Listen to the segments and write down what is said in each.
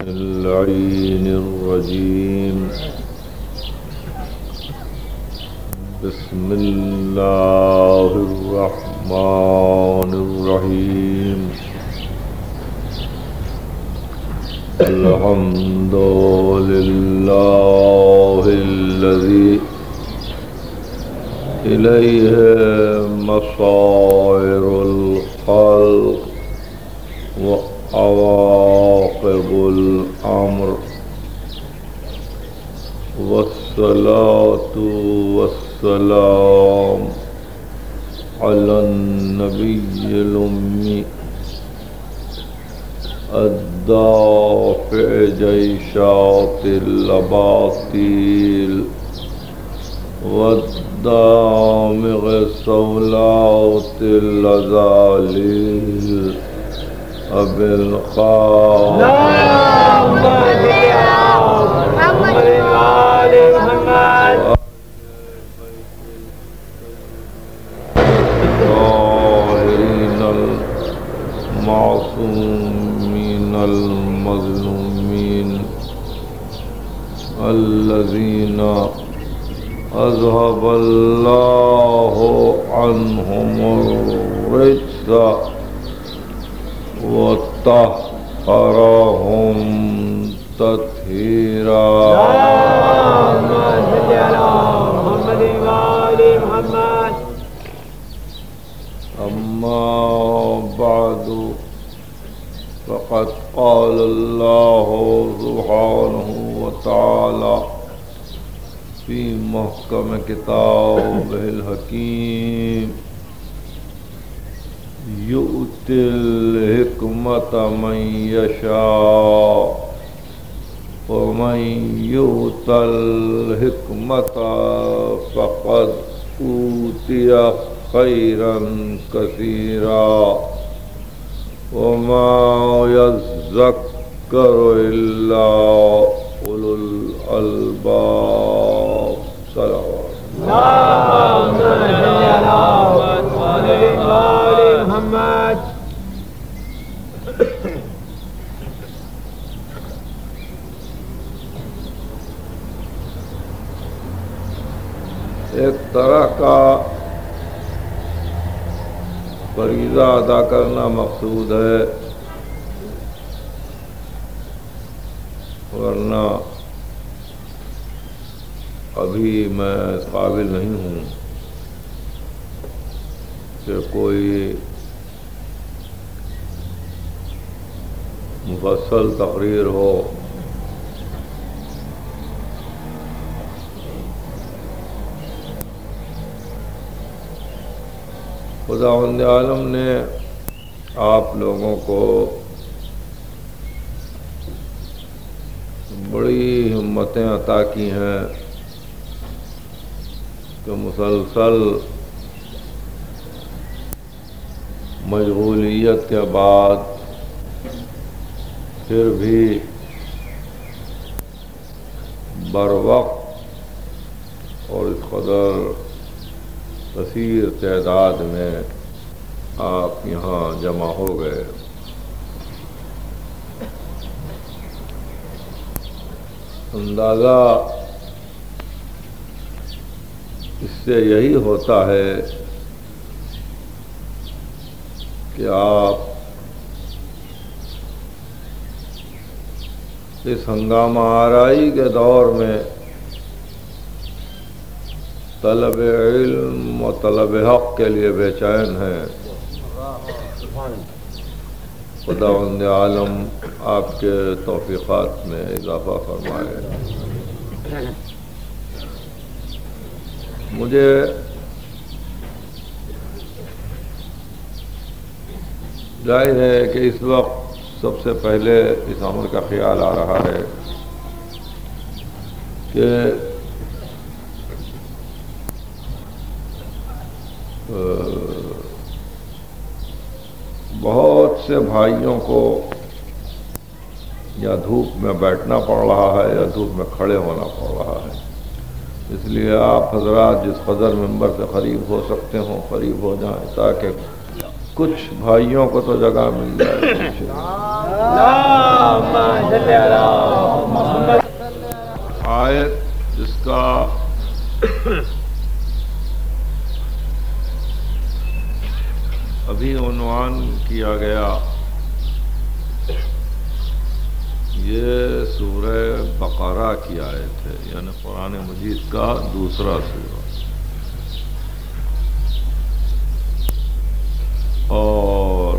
اللعين الرجيم. بسم الله الرحمن الرحيم. الحمد لله الذي إليه مصائر الخلق وعواقب الأمر، والصلاة والسلام على النبي الأمي الدافع جيشات الأباطيل والدامغ صولات الأزاليل أبي القاسم الطاهرين المعصومين المظلومين الذين أذهب الله عنهم الرجس وطهرهم تطهيرا. أما بعد، فقد قال الله سبحانه وتعالى في محكم كتابه الحكيم: يؤتي الحكمة من يشاء ومن يؤت الحكمة فقد أوتي خيرا كثيرا وما يذكر إلا أولو الألباب. صلوات محمد. ایک طرح کا فریضہ ادا کرنا مقصود ہے، ورنہ ابھی میں اس قابل نہیں ہوں کہ کوئی مفصل تقریر ہو۔ خداوند عالم نے آپ لوگوں کو بڑی ہمتیں عطا کی ہیں کہ مسلسل مشغولیت کے بعد پھر بھی بروقت اور اس قدر کثیر تعداد میں آپ یہاں جمع ہو گئے۔ اندازہ اس سے یہی ہوتا ہے کہ آپ اس ہنگامہ آرائی کے دور میں طلب علم و طلب حق کے لیے بے چین ہیں۔ خداوند عالم آپ کے توفیقات میں اضافہ فرمائے۔ مجھے ظاہر ہے کہ اس وقت سب سے پہلے اس امر کا خیال آ رہا ہے کہ بہت سے بھائیوں کو یا دھوپ میں بیٹھنا پڑ رہا ہے یا دھوپ میں کھڑے ہونا پڑ رہا ہے، اس لیے آپ حضرات جس قدر ممبر سے قریب ہو سکتے ہوں قریب ہو جائیں تاکہ کچھ بھائیوں کو تو جگہ مل جائے۔ اللهم صل على محمد. آیت جس کا ابھی عنوان کیا گیا یہ سورہ بقرہ کی آیت ہے، یعنی قرآن مجید کا دوسرا سورہ، اور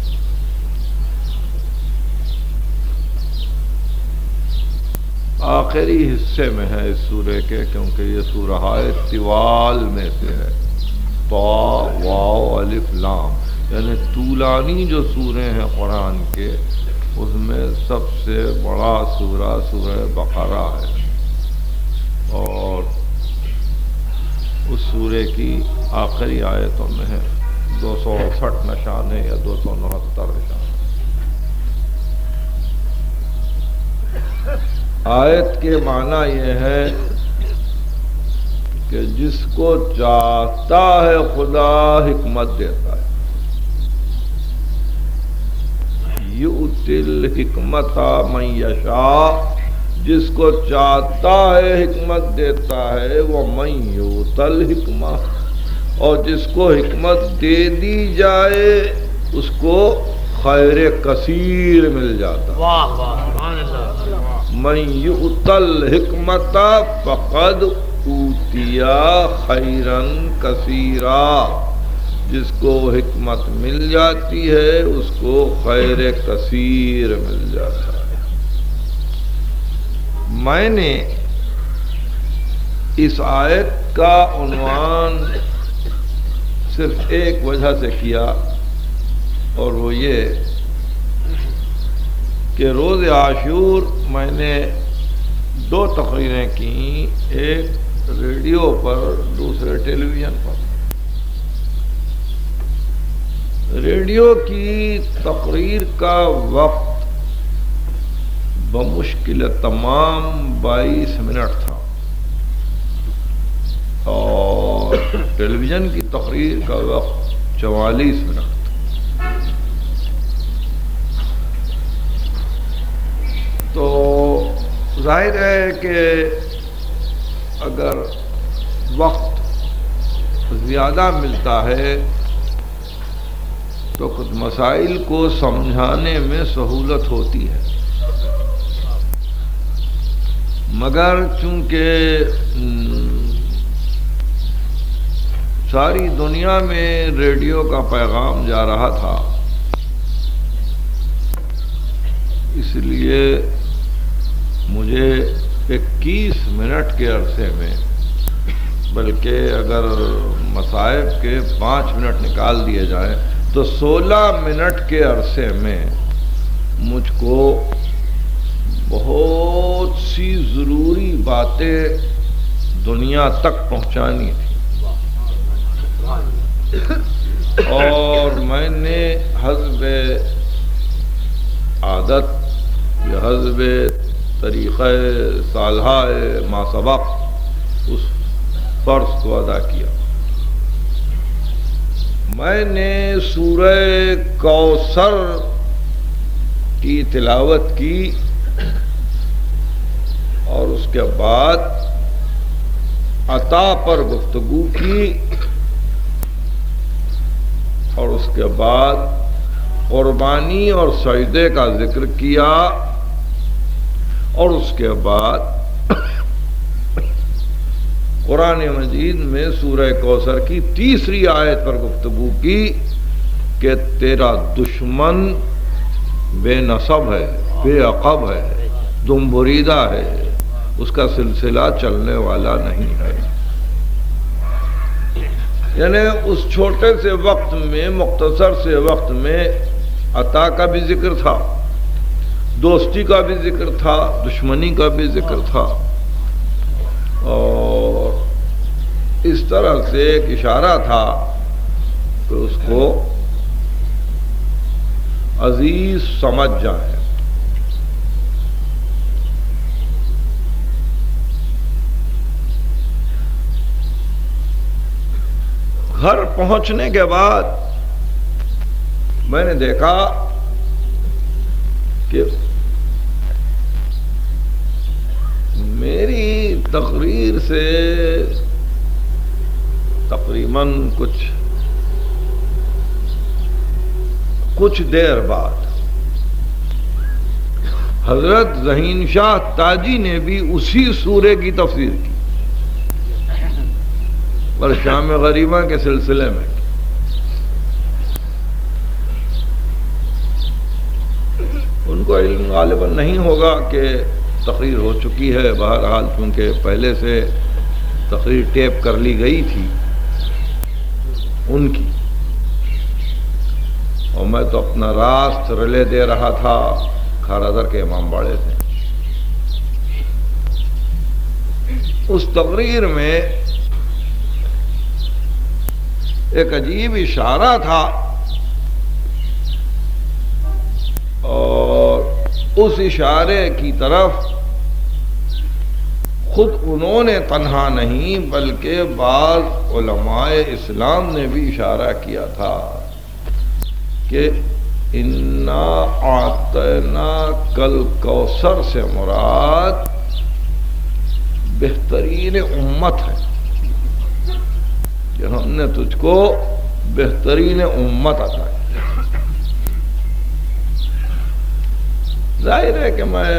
آخری حصے میں ہے اس سورے کے، کیونکہ یہ سورہ طوال میں سے ہے، طا واو الف لام، یعنی طولانی جو سورے ہیں قرآن کے اس میں سب سے بڑا سورہ سورہ بقرہ ہے، اور اس سورے کی آخری آیتوں میں ہے 268 نشان ہے یا 269 نشان۔ آیت کے معنی یہ ہے کہ جس کو چاہتا ہے خدا حکمت دیتا ہے، یؤتی الحکمت من یشاء، جس کو چاہتا ہے حکمت دیتا ہے، وہ من یؤت الحکمہ، اور جس کو حکمت دے دی جائے اس کو خیر کثیر مل جاتا ہے۔ واہ واہ سبحان اللہ۔ من یؤت الحکمت فقد اوتیا خیرا کثیرا، جس کو حکمت مل جاتی ہے اس کو خیر کثیر مل جاتا ہے۔ میں نے اس آیت کا عنوان صرف ایک وجہ سے کیا، اور وہ یہ کہ روز عاشور میں نے 2 تقریریں کی، ایک ریڈیو پر، دوسرے ٹیلی ویژن پر۔ ریڈیو کی تقریر کا وقت بمشکل تمام 22 منٹ تھا، اور ٹیلی ویژن کی تقریر کا وقت 44 منٹ تھا۔ تو ظاہر ہے کہ اگر وقت زیادہ ملتا ہے تو کچھ مسائل کو سمجھانے میں سہولت ہوتی ہے، مگر چونکہ ساری دنیا میں ریڈیو کا پیغام جا رہا تھا، اس لیے مجھے 21 منٹ کے عرصے میں، بلکہ اگر مصائب کے 5 منٹ نکال دیے جائیں تو 16 منٹ کے عرصے میں مجھ کو بہت سی ضروری باتیں دنیا تک پہنچانی تھی، اور میں نے حسب عادت یا حسب طریقہ صالحہ ما سبق اس فرض کو ادا کیا۔ میں نے سورہ کوثر کی تلاوت کی، اور اس کے بعد عطا پر گفتگو کی، اور اس کے بعد قربانی اور سجدے کا ذکر کیا، اور اس کے بعد قرآن مجید میں سورہ کوثر کی 3 آیت پر گفتگو کی کہ تیرا دشمن بے نصب ہے، بے عقب ہے، دم بریدہ ہے، اس کا سلسلہ چلنے والا نہیں ہے۔ یعنی اس چھوٹے سے وقت میں، مختصر سے وقت میں عطا کا بھی ذکر تھا، دوستی کا بھی ذکر تھا، دشمنی کا بھی ذکر تھا، اور اس طرح سے ایک اشارہ تھا کہ اس کو عزیز سمجھ جائیں۔ گھر پہنچنے کے بعد میں نے دیکھا کہ میری تقریر سے تقریباً کچھ دیر بعد حضرت ذہین شاہ تاجی نے بھی اسی سورے کی تفسیر کی، پر شام غریبہ کے سلسلے میں۔ ان کو علم غالباً نہیں ہوگا کہ تقریر ہو چکی ہے، بہرحال چونکہ پہلے سے تقریر ٹیپ کر لی گئی تھی ان کی، اور میں تو اپنا راست رلے دے رہا تھا کھارادر کے امام باڑے سے۔ اس تقریر میں ایک عجیب اشارہ تھا، اور اس اشارے کی طرف خود انہوں نے تنہا نہیں بلکہ بعض علماء اسلام نے بھی اشارہ کیا تھا کہ انا اعطینا کل کوثر سے مراد بہترین امت ہے، کہ ہم نے تجھ کو بہترین امت عطا کی۔ ظاہر ہے کہ میں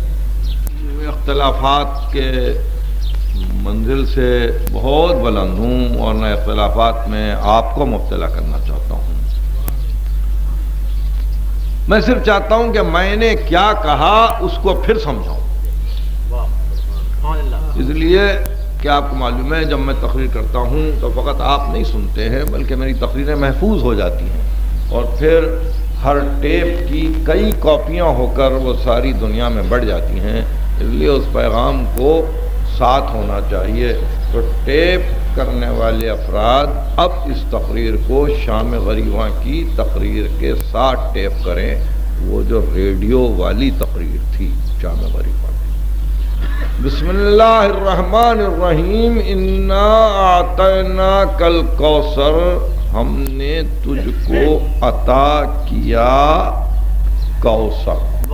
اختلافات کے منزل سے بہت بلند ہوں، اور میں اختلافات میں آپ کو مبتلا کرنا چاہتا ہوں۔ میں صرف چاہتا ہوں کہ میں نے کیا کہا اس کو پھر سمجھاؤں، اس لیے کہ آپ کو معلوم ہے جب میں تقریر کرتا ہوں تو فقط آپ نہیں سنتے ہیں بلکہ میری تقریریں محفوظ ہو جاتی ہیں، اور پھر ہر ٹیپ کی کئی کاپیاں ہو کر وہ ساری دنیا میں بڑھ جاتی ہیں، اس لیے اس پیغام کو ساتھ ہونا چاہیے۔ تو ٹیپ کرنے والے افراد اب اس تقریر کو شام غریباں کی تقریر کے ساتھ ٹیپ کریں، وہ جو ریڈیو والی تقریر تھی شام غریباں کی۔ بسم اللہ الرحمن الرحیم، انا اعطیناک الکوثر، ہم نے تجھ کو عطا کیا کوثر۔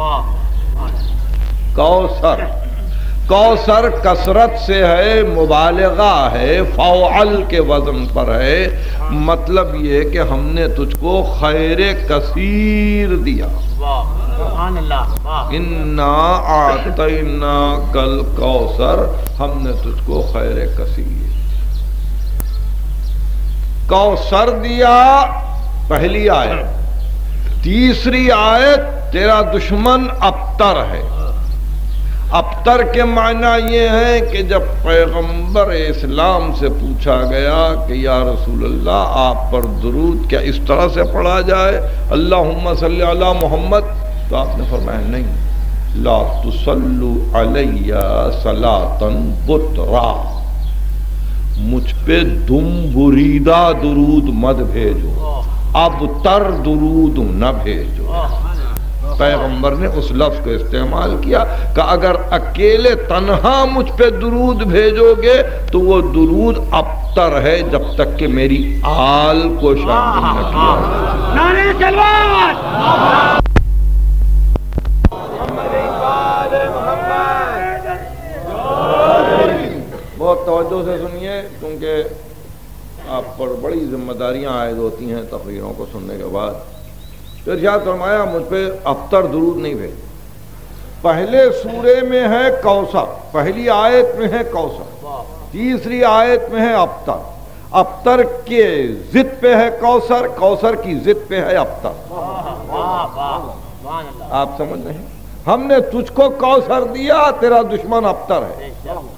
کوثر کوثر کثرت سے ہے، مبالغہ ہے، فعل کے وزن پر ہے، مطلب یہ کہ ہم نے تجھ کو خیر کثیر دیا۔ انا اعطیناک الکوثر، ہم نے تجھ کو خیر کثیر کوثر دیا، پہلی آیت۔ تیسری آیت، تیرا دشمن ابتر ہے۔ ابتر کے معنی یہ ہے کہ جب پیغمبر اسلام سے پوچھا گیا کہ یا رسول اللہ آپ پر درود کیا اس طرح سے پڑھا جائے، اللہم صلی علی محمد، تو آپ نے فرمایا نہیں، لا تصلو علی صلاۃ بطرا، مجھ پہ دم بریدہ درود مت بھیجو، ابتر درود نہ بھیجو۔ پیغمبر نے اس لفظ کو استعمال کیا کہ اگر اکیلے تنہا مجھ پہ درود بھیجو گے تو وہ درود ابتر ہے جب تک کہ میری آل کو شامل نہ کیا۔ نعرہ تکبیر! بہت توجہ سے سنیے کیونکہ آپ پر بڑی ذمہ داریاں عائد ہوتی ہیں تقریروں کو سننے کے بعد۔ تو ارشاد فرمایا مجھ پہ ابتر درود نہیں بھیج۔ پہلے سورے میں ہے کوثر، پہلی آیت میں ہے کوثر، تیسری آیت میں ہے ابتر۔ ابتر کے ضد پہ ہے کوثر، کوثر کی ضد پہ ہے ابتر۔ آپ سمجھ رہے ہیں؟ ہم نے تجھ کو کوثر دیا، تیرا دشمن ابتر ہے۔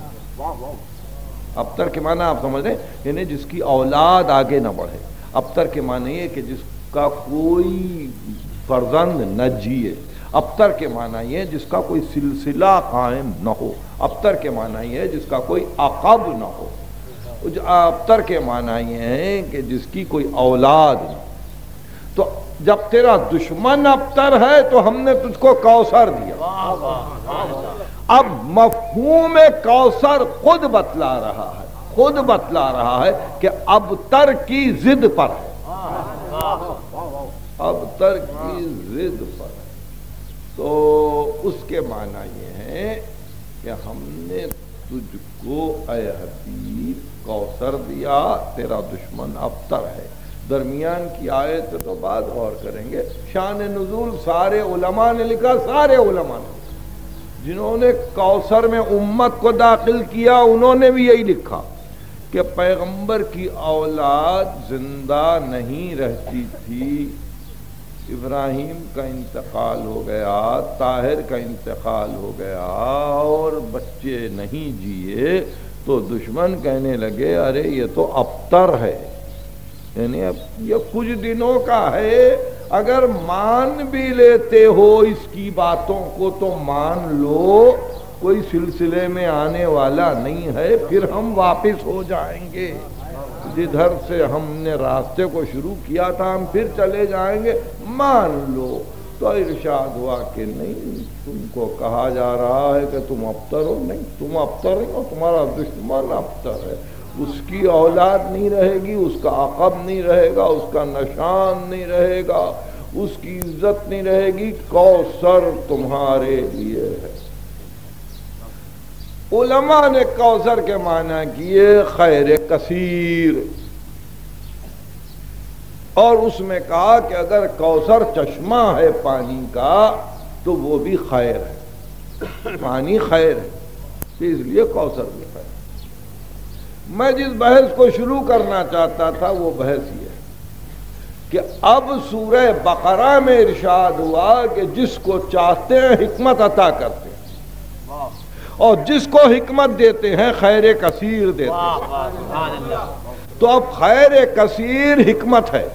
ابتر کے معنی آپ سمجھ رہے ہیں، یعنی جس کی اولاد آگے نہ بڑھے۔ ابتر کے معنی یہ کہ جس کا کوئی فرزند نہ جیے۔ ابتر کے معنی یہ جس کا کوئی سلسلہ قائم نہ ہو۔ ابتر کے معنی یہ جس کا کوئی عقب نہ ہو۔ ابتر کے معنی یہ ہے کہ جس کی کوئی اولاد نہ ہو۔ تو جب تیرا دشمن ابتر ہے تو ہم نے تجھ کو کوثر دیا۔ اب مفہوم کوثر خود بتلا رہا ہے کہ ابتر کی ضد پر ہے، ابتر کی ضد پر ہے۔ تو اس کے معنی یہ ہے کہ ہم نے تجھ کو اے حبیب کوثر دیا، تیرا دشمن ابتر ہے۔ درمیان کی آیت تو بعد غور کریں گے۔ شان نزول سارے علماء نے لکھا، سارے علماء نے لکھا، جنہوں نے کوثر میں امت کو داخل کیا انہوں نے بھی یہی لکھا کہ پیغمبر کی اولاد زندہ نہیں رہتی تھی، ابراہیم کا انتقال ہو گیا، طاہر کا انتقال ہو گیا اور بچے نہیں جیے، تو دشمن کہنے لگے ارے یہ تو ابتر ہے، یعنی اب یہ کچھ دنوں کا ہے، اگر مان بھی لیتے ہو اس کی باتوں کو تو مان لو، کوئی سلسلے میں آنے والا نہیں ہے، پھر ہم واپس ہو جائیں گے، جدھر سے ہم نے راستے کو شروع کیا تھا ہم پھر چلے جائیں گے، مان لو۔ تو ارشاد ہوا کہ نہیں، تم کو کہا جا رہا ہے کہ تم ابتر ہو، نہیں تم ابتر نہیں ہو، تمہارا دشمن ابتر ہے، اس کی اولاد نہیں رہے گی، اس کا عقب نہیں رہے گا، اس کا نشان نہیں رہے گا، اس کی عزت نہیں رہے گی، کوثر تمہارے لیے ہے۔ علماء نے کوثر کے معنی کیے خیر کثیر، اور اس میں کہا کہ اگر کوثر چشمہ ہے پانی کا تو وہ بھی خیر ہے، پانی خیر ہے، اس لیے کوثر بھی خیر ہے۔ میں جس بحث کو شروع کرنا چاہتا تھا وہ بحث یہ ہے کہ اب سورہ بقرہ میں ارشاد ہوا کہ جس کو چاہتے ہیں حکمت عطا کرتے ہیں، اور جس کو حکمت دیتے ہیں خیر کثیر دیتے ہیں، تو اب خیر کثیر حکمت ہے۔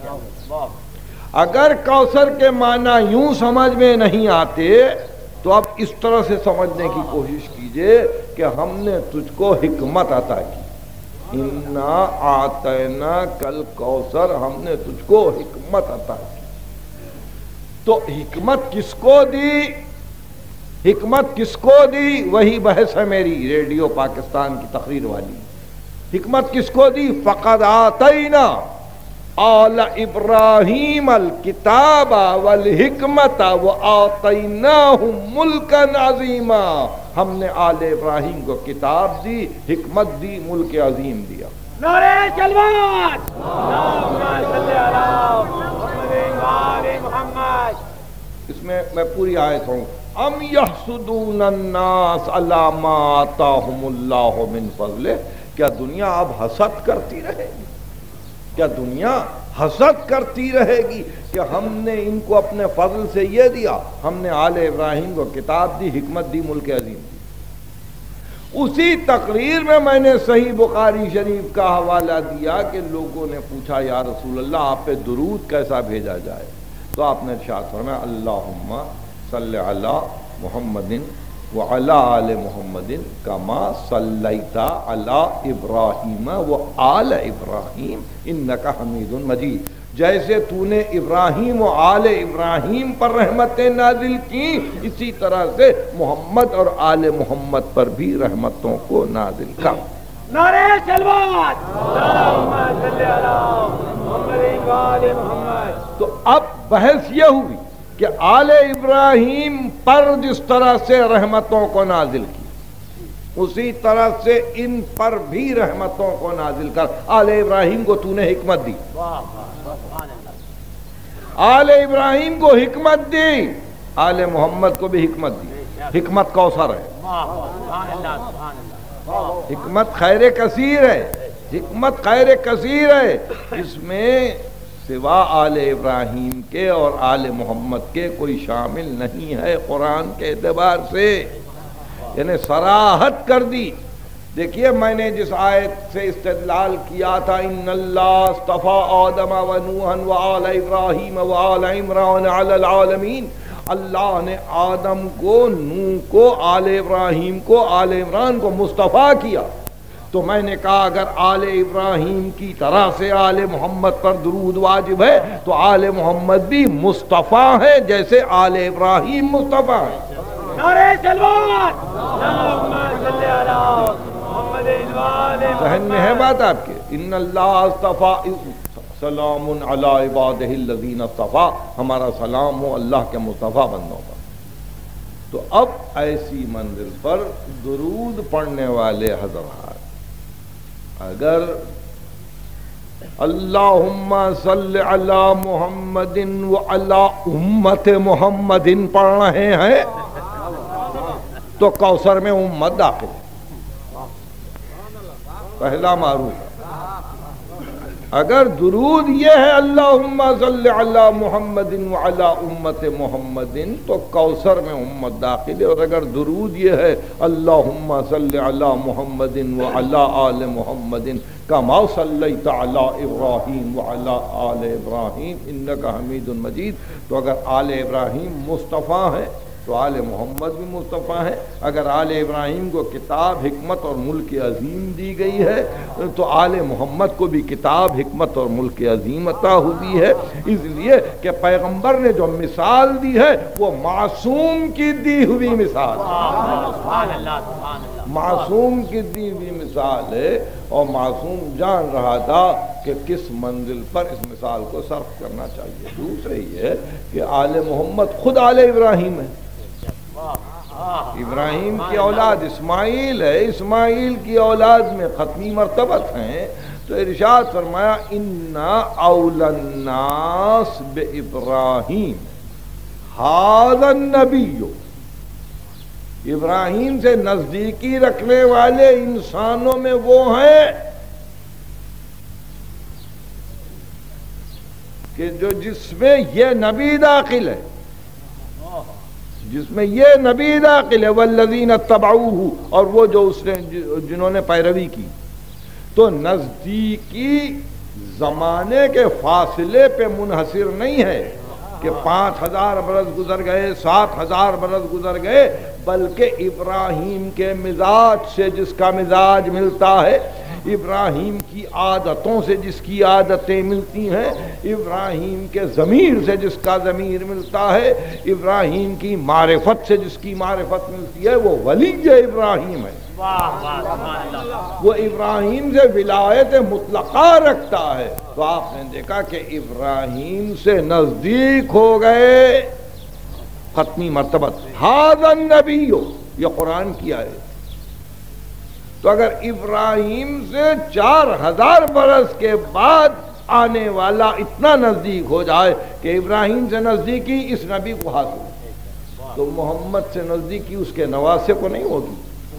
اگر کوثر کے معنی یوں سمجھ میں نہیں آتے تو اب اس طرح سے سمجھنے کی کوشش کیجئے کہ ہم نے تجھ کو حکمت عطا کی، انا آتینا کل کوثر، ہم نے تجھ کو حکمت عطا کی۔ تو حکمت کس کو دی، حکمت کس کو دی، وہی بحث ہے میری ریڈیو پاکستان کی تقریر والی۔ حکمت کس کو دی؟ فقد آتینا آل ابراہیم الکتاب والحکمت وآتیناہم ملکا عظیما، ہم نے آل ابراہیم کو کتاب دی، حکمت دی، ملک عظیم دیا۔ نعرہ کلمات اللہم صلی علی محمد وآل محمد۔ اس میں میں پوری آیت ہوں، ام یحسدون الناس علی ما آتاہم اللہ من فضلہ، کیا دنیا اب حسد کرتی رہے گی؟ کیا دنیا حسد کرتی رہے گی کہ ہم نے ان کو اپنے فضل سے یہ دیا، ہم نے آل ابراہیم کو کتاب دی، حکمت دی، ملک عظیم دی۔ اسی تقریر میں نے صحیح بخاری شریف کا حوالہ دیا کہ لوگوں نے پوچھا یا رسول اللہ آپ پہ درود کیسا بھیجا جائے، تو آپ نے ارشاد فرمایا اللہم صلی علی محمد وعلی آل محمد کما صلیت علی ابراہیم وآل ابراہیم انک حمید مجید، جیسے تو نے ابراہیم و آل ابراہیم پر رحمتیں نازل کی، اسی طرح سے محمد اور آل محمد پر بھی رحمتوں کو نازل کر۔ نعرہ کلمات اللہم صلی علی محمد وآل محمد۔ تو اب بحث یہ ہوئی کہ آل ابراہیم پر جس طرح سے رحمتوں کو نازل کی اسی طرح سے ان پر بھی رحمتوں کو نازل کر۔ آل ابراہیم کو تو نے حکمت دی، آل ابراہیم کو حکمت دی، آل محمد کو بھی حکمت دی۔ حکمت کوثر ہے، حکمت خیر کثیر ہے، حکمت خیر کثیر ہے، اس میں سوا آل ابراہیم کے اور آل محمد کے کوئی شامل نہیں ہے قرآن کے اعتبار سے، یعنی صراحت کر دی۔ دیکھیے میں نے جس آیت سے استدلال کیا تھا ان اللہ اصطفیٰ آدم و نوحا و آل ابراہیم و آل عمران علی العالمین، اللہ نے آدم کو، نوح کو، آل ابراہیم کو، آل عمران کو مصطفیٰ کیا، تو میں نے کہا اگر آل ابراہیم کی طرح سے آل محمد پر درود واجب ہے تو آل محمد بھی مصطفیٰ ہے جیسے آل ابراہیم مصطفیٰ ہے۔ نعرہ کلمات اللہم صلی علی محمد وآل محمد۔ ذہن میں ہے بات آپ کے؟ ان اللہ اصطفیٰ سلام علی عبادہ الذین اصطفیٰ، ہمارا سلام ہو اللہ کے مصطفیٰ بندوں پر۔ تو اب ایسی منزل پر درود پڑھنے والے حضرات اگر اللہم صلی علی محمد وعلی امت محمد پڑھ رہے ہیں تو کوثر میں امت داخل ہے، پہلا معروف۔ اگر درود یہ ہے اللہم صلی علی محمد وعلی امت محمد تو کوثر میں امت داخل ہے، اور اگر درود یہ ہے اللہم صلی علی محمد وعلی آل محمد کما صلیت علی ابراہیم وعلی آل ابراہیم انک حمید مجید، تو اگر آل ابراہیم مصطفیٰ ہے تو آل محمد بھی مصطفیٰ ہے۔ اگر آل ابراہیم کو کتاب حکمت اور ملک عظیم دی گئی ہے تو آل محمد کو بھی کتاب حکمت اور ملک عظیم عطا ہوئی ہے، اس لیے کہ پیغمبر نے جو مثال دی ہے وہ معصوم کی دی ہوئی مثال ہے، معصوم کی دی ہوئی مثال ہے، اور معصوم جان رہا تھا کہ کس منزل پر اس مثال کو صرف کرنا چاہیے۔ دوسرے یہ کہ آل محمد خود آل ابراہیم ہے، ابراہیم کی اولاد اسماعیل ہے، اسماعیل کی اولاد میں ختمی مرتبت ہیں، تو ارشاد فرمایا اِنَّا أَوْلَى النَّاسِ بِإِبْرَاهِيمَ هَذَا النَّبِيُّ، ابراہیم سے نزدیکی رکھنے والے انسانوں میں وہ ہیں کہ جس میں یہ نبی داخل ہے، جس میں یہ نبی داخل ہے، والذین اتبعوہ، اور وہ جو اس نے جنہوں نے پیروی کی۔ تو نزدیکی زمانے کے فاصلے پہ منحصر نہیں ہے کہ 5000 برس گزر گئے، 7000 برس گزر گئے، بلکہ ابراہیم کے مزاج سے جس کا مزاج ملتا ہے، ابراہیم کی عادتوں سے جس کی عادتیں ملتی ہیں، ابراہیم کے ضمیر سے جس کا ضمیر ملتا ہے، ابراہیم کی معرفت سے جس کی معرفت ملتی ہے، وہ ولی ابراہیم ہے، وہ ابراہیم سے ولایت مطلقہ رکھتا ہے۔ تو آپ نے دیکھا کہ ابراہیم سے نزدیک ہو گئے، ختمی مرتبت ھذا النبی، یہ قرآن کی آیت۔ تو اگر ابراہیم سے 4000 برس کے بعد آنے والا اتنا نزدیک ہو جائے کہ ابراہیم سے نزدیکی اس نبی کو حاصل ہو، تو محمد سے نزدیکی اس کے نواسے کو نہیں ہوگی۔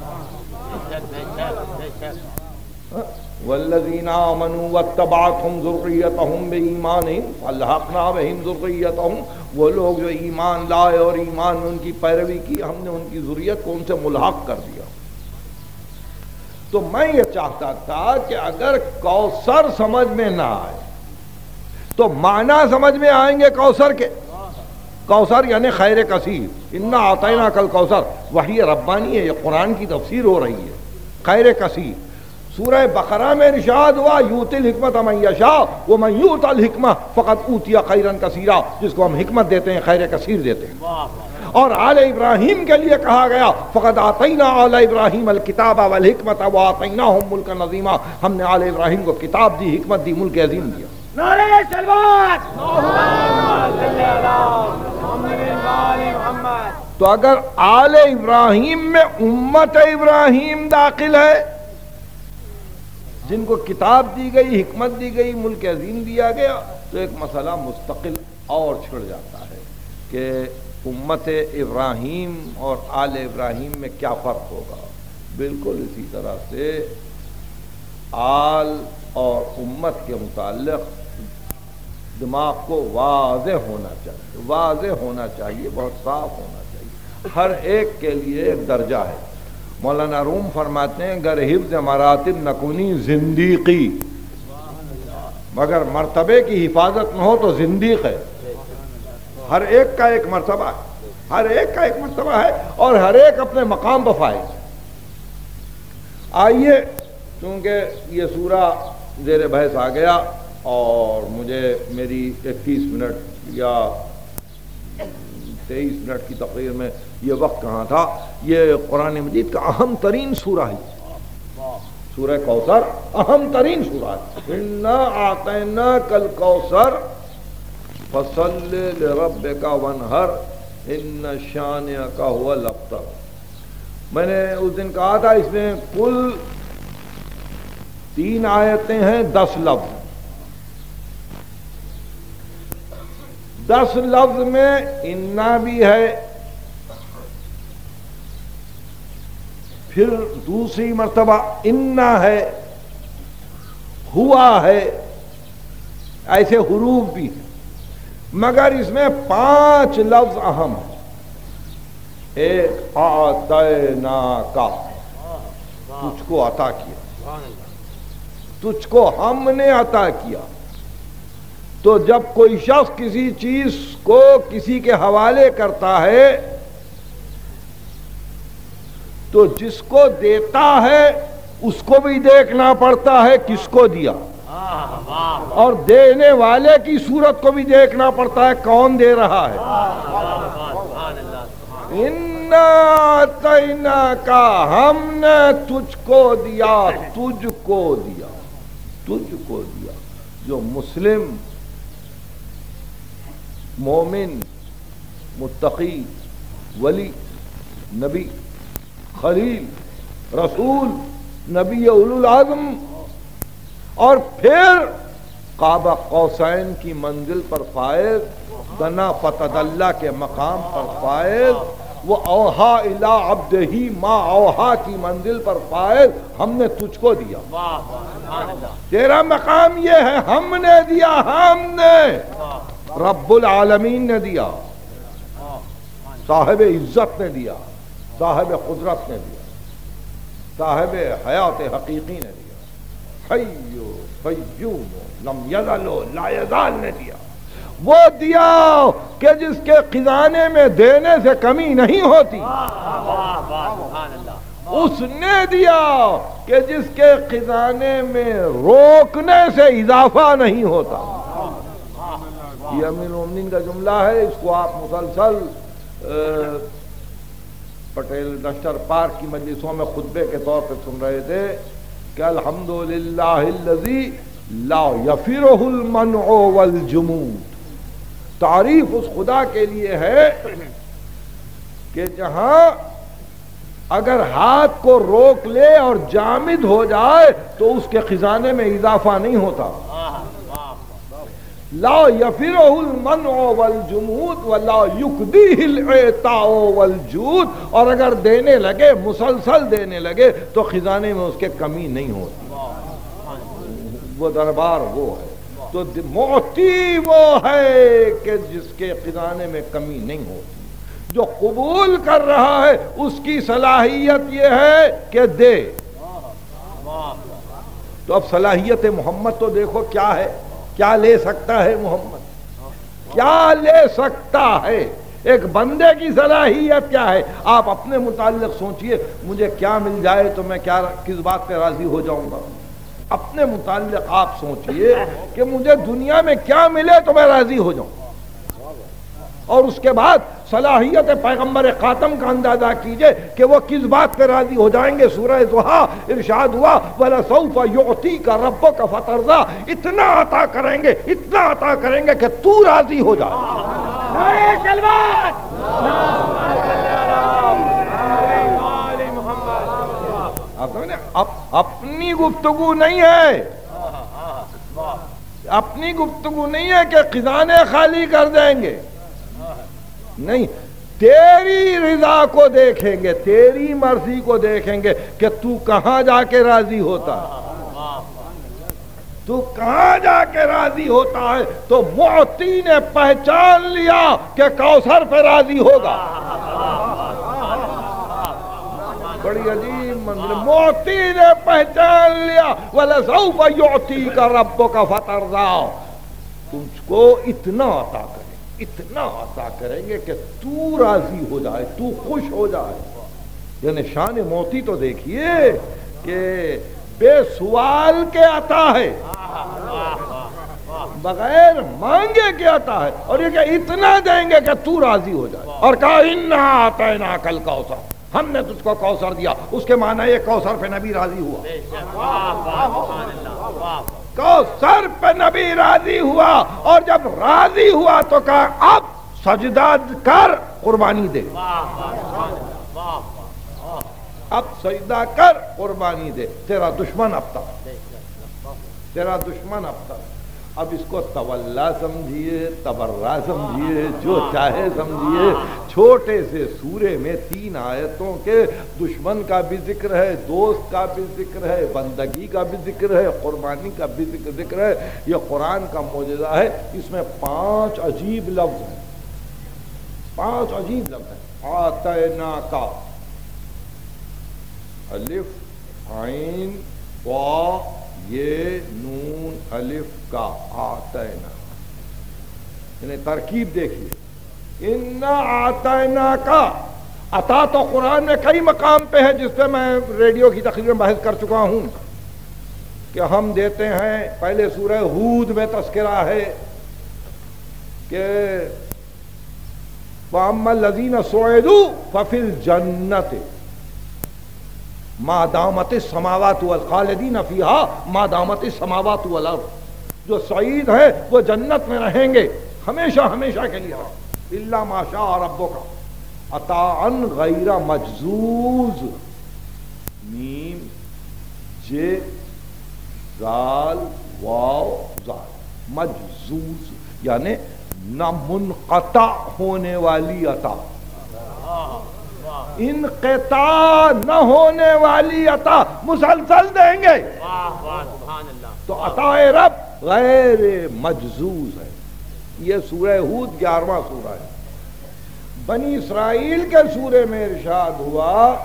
والذین آمنوا واتبعتهم ذریتهم بإیمانہم الحقنا بہم ذریتہم، وہ لوگ جو ایمان لائے اور ایمان میں ان کی پیروی کی، ہم نے ان کی ذریت کو ان سے ملحق کر دیا۔ تو میں یہ چاہتا تھا کہ اگر کوثر سمجھ میں نہ آئے تو معنی سمجھ میں آئیں گے کوثر کے۔ کوثر یعنی خیر کثیر، انا اعطیناک الکوثر، وحی ربانی ہے، یہ قرآن کی تفسیر ہو رہی ہے، خیر کثیر۔ سورہ بقرہ میں ارشاد ہوا یؤتی الحکمت من یشاء ومن یؤت الحکمہ فقد اوتی خیرا کثیرا، جس کو ہم حکمت دیتے ہیں خیر کثیر دیتے ہیں۔ اور آل ابراہیم کے لیے کہا گیا فقد آتینا آل ابراہیم الکتاب والحکمت وآتیناہم ملکا عظیما، ہم نے آل ابراہیم کو کتاب دی، حکمت دی، ملک عظیم دیا۔ نعرہ تکبیر، اللہم صلی علی محمد وآل محمد۔ تو اگر آل ابراہیم میں امت ابراہیم داخل ہے، جن کو کتاب دی گئی، حکمت دی گئی، ملک عظیم دیا گیا، تو ایک مسئلہ مستقل اور چھڑ جاتا ہے کہ امت ابراہیم اور آل ابراہیم میں کیا فرق ہوگا۔ بالکل اسی طرح سے آل اور امت کے متعلق دماغ کو واضح ہونا چاہیے، واضح ہونا چاہیے، بہت صاف ہونا چاہیے، ہر ایک کے لیے ایک درجہ ہے۔ مولانا روم فرماتے ہیں گر حفظ مراتب نکونی زندیقی، مگر مرتبے کی حفاظت نہ ہو تو زندیق ہے۔ ہر ایک کا ایک مرتبہ ہے، ہر ایک کا ایک مرتبہ ہے، اور ہر ایک اپنے مقام پر فائز۔ آئیے، چونکہ یہ سورہ زیر بحث آ گیا اور مجھے میری 21 منٹ یا 23 منٹ کی تقریر میں یہ وقت کہاں تھا، یہ قرآن مجید کا اہم ترین سورہ ہے، سورہ کوثر اہم ترین سورہ ہے۔ انا اعطیناک الکوثر فصل لربک وانحر ان شانئک هو الابتر۔ میں نے اس دن کہا تھا اس میں کل 3 آیتیں ہیں، 10 لفظ۔ 10 لفظ میں انا بھی ہے، پھر دوسری مرتبہ انا ہے، ہوا ہے، ایسے حروف بھی ہیں، مگر اس میں 5 لفظ اہم ہیں۔ ایک اعطیناک، تجھ کو عطا کیا، تجھ کو ہم نے عطا کیا۔ تو جب کوئی شخص کسی چیز کو کسی کے حوالے کرتا ہے تو جس کو دیتا ہے اس کو بھی دیکھنا پڑتا ہے کس کو دیا، اور دینے والے کی صورت کو بھی دیکھنا پڑتا ہے کون دے رہا ہے۔ اِنَّا أَعْطَيْنَاكَ، ہم نے تجھ کو دیا، تجھ کو دیا، تجھ کو دیا۔ جو مسلم، مومن، متقی، ولی، نبی، خلیل، رسول، نبی اولو العزم، اور پھر قاب قوسین کی منزل پر فائز، دنا فتدلہ کے مقام پر فائز، وہ اوہا الی عبدہ ما اوہا کی منزل پر فائز، ہم نے تجھ کو دیا۔ تیرا مقام یہ ہے، ہم نے دیا، ہم نے، رب العالمین نے دیا، صاحب عزت نے دیا، صاحب قدرت نے دیا، صاحب حیات حقیقی نے دیا، حی قیوم لم یزل لا یزال نے دیا۔ وہ دیا کہ جس کے خزانے میں دینے سے کمی نہیں ہوتی، اس نے دیا کہ جس کے خزانے میں روکنے سے اضافہ نہیں ہوتا۔ یہ امیر المومنین کا جملہ ہے، اس کو آپ مسلسل پٹیل نشتر پارک کی مجلسوں میں خطبے کے طور پہ سن رہے تھے کہ الحمدللہ الذی لا یفرہ المنع والجمود۔ تعریف اس خدا کے لیے ہے کہ جہاں اگر ہاتھ کو روک لے اور جامد ہو جائے تو اس کے خزانے میں اضافہ نہیں ہوتا۔ لا یفرہ المنع والجمود ولا یکدیہ العطاء والجود، اور اگر دینے لگے، مسلسل دینے لگے تو خزانے میں اس کے کمی نہیں ہوتی۔ وہ دربار وہ ہے، تو معطی وہ ہے کہ جس کے خزانے میں کمی نہیں ہوتی۔ جو قبول کر رہا ہے اس کی صلاحیت یہ ہے کہ دے۔ تو اب صلاحیت محمد تو دیکھو کیا ہے، کیا لے سکتا ہے محمد، کیا لے سکتا ہے؟ ایک بندے کی صلاحیت کیا ہے؟ آپ اپنے متعلق سوچئے، مجھے کیا مل جائے تو میں کس بات پہ راضی ہو جاؤں گا؟ اپنے متعلق آپ سوچئے کہ مجھے دنیا میں کیا ملے تو میں راضی ہو جاؤں، اور اس کے بعد صلاحیت پیغمبر خاتم کا اندازہ کیجئے کہ وہ کس بات پہ راضی ہو جائیں گے۔ سورہ ضحیٰ ارشاد ہوا وَلَسَوْفَ يُعْطِيكَ رَبُّكَ فَتَرْضَىٰ، اتنا عطا کریں گے، اتنا عطا کریں گے کہ تو راضی ہو جائے۔ نعرہ کلمات، اپنی گفتگو نہیں ہے، اپنی گفتگو نہیں ہے کہ خزانے خالی کر دیں گے، نہیں، تیری رضا کو دیکھیں گے، تیری مرضی کو دیکھیں گے کہ تو کہاں جا کے راضی ہوتا ہے، تو کہاں جا کے راضی ہوتا ہے۔ تو معطی نے پہچان لیا کہ کوثر پہ راضی ہوگا۔ بڑی عجیب منزل، معطی نے پہچان لیا وَلَسَوْفَ يُعْطِيكَ رَبُّكَ فَتَرْضَىٰ، تجھ کو اتنا عطا کریں، اتنا عطا کریں گے کہ تو راضی ہو جائے، تو خوش ہو جائے۔ یعنی شان معطی تو دیکھیے کہ بے سوال کے عطا ہے، بغیر مانگے کے عطا ہے، اور یہ کہ اتنا دیں گے کہ تو راضی ہو جائے۔ اور کہا اِنَّا أَعْطَيْنَاكَ الْكَوْثَرَ، ہم نے تجھ کو کوثر دیا۔ اس کے معنی یہ کوثر پہ نبی راضی ہوا، کوثر پہ نبی راضی ہوا، اور جب راضی ہوا تو کہا اب سجدہ کر قربانی دے، اب سجدہ کر قربانی دے، تیرا دشمن اب تک، تیرا دشمن اب تک۔ اب اس کو تولا سمجھیے، تبرہ سمجھیے، جو چاہے سمجھیے، چھوٹے سے سورے میں 3 آیتوں کے دشمن کا بھی ذکر ہے، دوست کا بھی ذکر ہے، بندگی کا بھی ذکر ہے، قربانی کا بھی ذکر ہے۔ یہ قرآن کا معجزہ ہے، اس میں 5 عجیب لفظ ہیں، 5 عجیب لفظ ہیں۔ آتیناکا، الف عین وا یہ نون الف کا، آتینا، یعنی ترکیب دیکھیے، انا آتینا کا۔ عطا تو قرآن میں کئی مقام پہ ہے، جس پہ میں ریڈیو کی تقریر میں بحث کر چکا ہوں کہ ہم دیتے ہیں۔ پہلے سورہ ہود میں تذکرہ ہے کہ وَأَمَّا الَّذِينَ سُعِدُوا فَفِي الْجَنَّةِ ما دامت السماوات والخالدین فیہا ما دامت السماوات والارض۔ جو سعید ہے وہ جنت میں رہیں گے ہمیشہ ہمیشہ کے لیے، الا ما شاء ربک عطاء غیر مجزوز، میم جے زال واو زال، مجزوز یعنی نہ منقطع ہونے والی عطا، انقطاع نہ ہونے والی عطا، مسلسل دیں گے۔ تو عطا رب غیر مجزوز ہے۔ یہ سورہ ہود 11واں سورہ ہے۔ بنی اسرائیل کے سورے میں ارشاد ہوا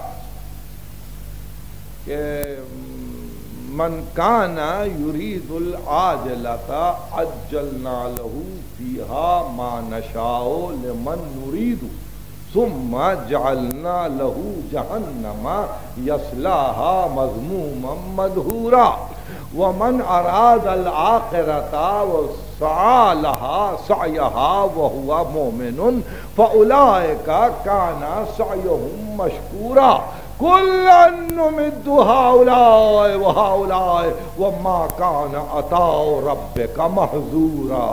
کہ من کان یرید العاجلۃ عجلنا له فیہا ما نشاء لمن نرید ثم جعلنا له جہنم یصلاها مذموما مدحورا ومن اراد الآخرۃ وسعى لها سعیها وهو مؤمن فاولئک کان سعیهم مشکورا کلا نمد هؤلاء وهؤلاء وما كان عطاء ربك محظورا۔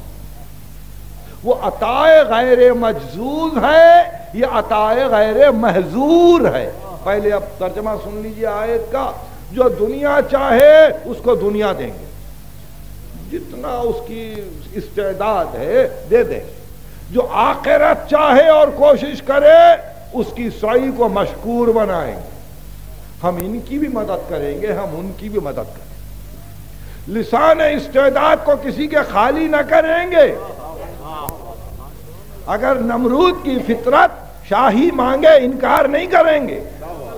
وہ عطاء غیر مجزوز ہے، یہ عطاء غیر محظور ہے۔ پہلے اب ترجمہ سن لیجیے آیت کا۔ جو دنیا چاہے اس کو دنیا دیں گے، جتنا اس کی استعداد ہے دے دیں گے۔ جو آخرت چاہے اور کوشش کرے اس کی سعی کو مشکور بنائیں گے۔ ہم ان کی بھی مدد کریں گے، ہم ان کی بھی مدد کریں گے۔ لسان استعداد کو کسی کے خالی نہ کریں گے۔ اگر نمرود کی فطرت شاہی مانگے انکار نہیں کریں گے۔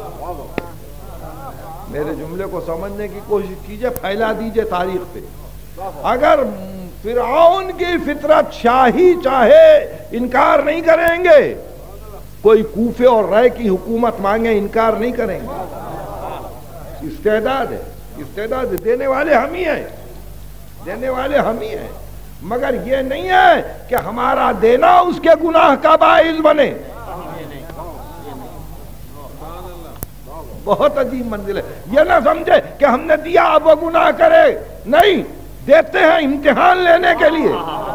میرے جملے کو سمجھنے کی کوشش کیجئے، پھیلا دیجئے تاریخ پہ۔ اگر فرعون کی فطرت شاہی چاہے انکار نہیں کریں گے، کوئی کوفے اور رائے کی حکومت مانگے انکار نہیں کریں گے۔ استعداد ہے، استعداد دینے والے ہم ہی ہیں، دینے والے ہم ہی ہیں، مگر یہ نہیں ہے کہ ہمارا دینا اس کے گناہ کا باعث بنے۔ بہت عجیب منزل ہے۔ یہ نہ سمجھے کہ ہم نے دیا اب وہ گناہ کرے، نہیں، دیتے ہیں امتحان لینے کے لیے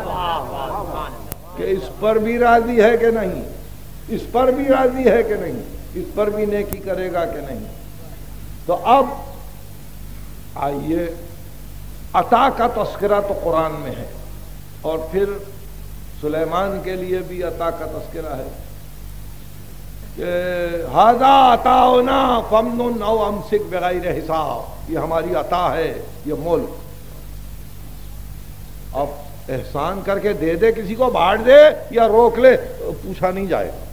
کہ اس پر بھی راضی ہے کہ نہیں، اس پر بھی راضی ہے کہ نہیں، اس پر بھی نیکی کرے گا کہ نہیں۔ تو اب آئیے، عطا کا تذکرہ تو قرآن میں ہے، اور پھر سلیمان کے لیے بھی عطا کا تذکرہ ہے کہ ھذا عطاؤنا فامنن او امسک بغیر حساب، یہ ہماری عطا ہے، یہ ملک۔ اب احسان کر کے دے دے کسی کو، بانٹ دے یا روک لے، پوچھا نہیں جائے گا۔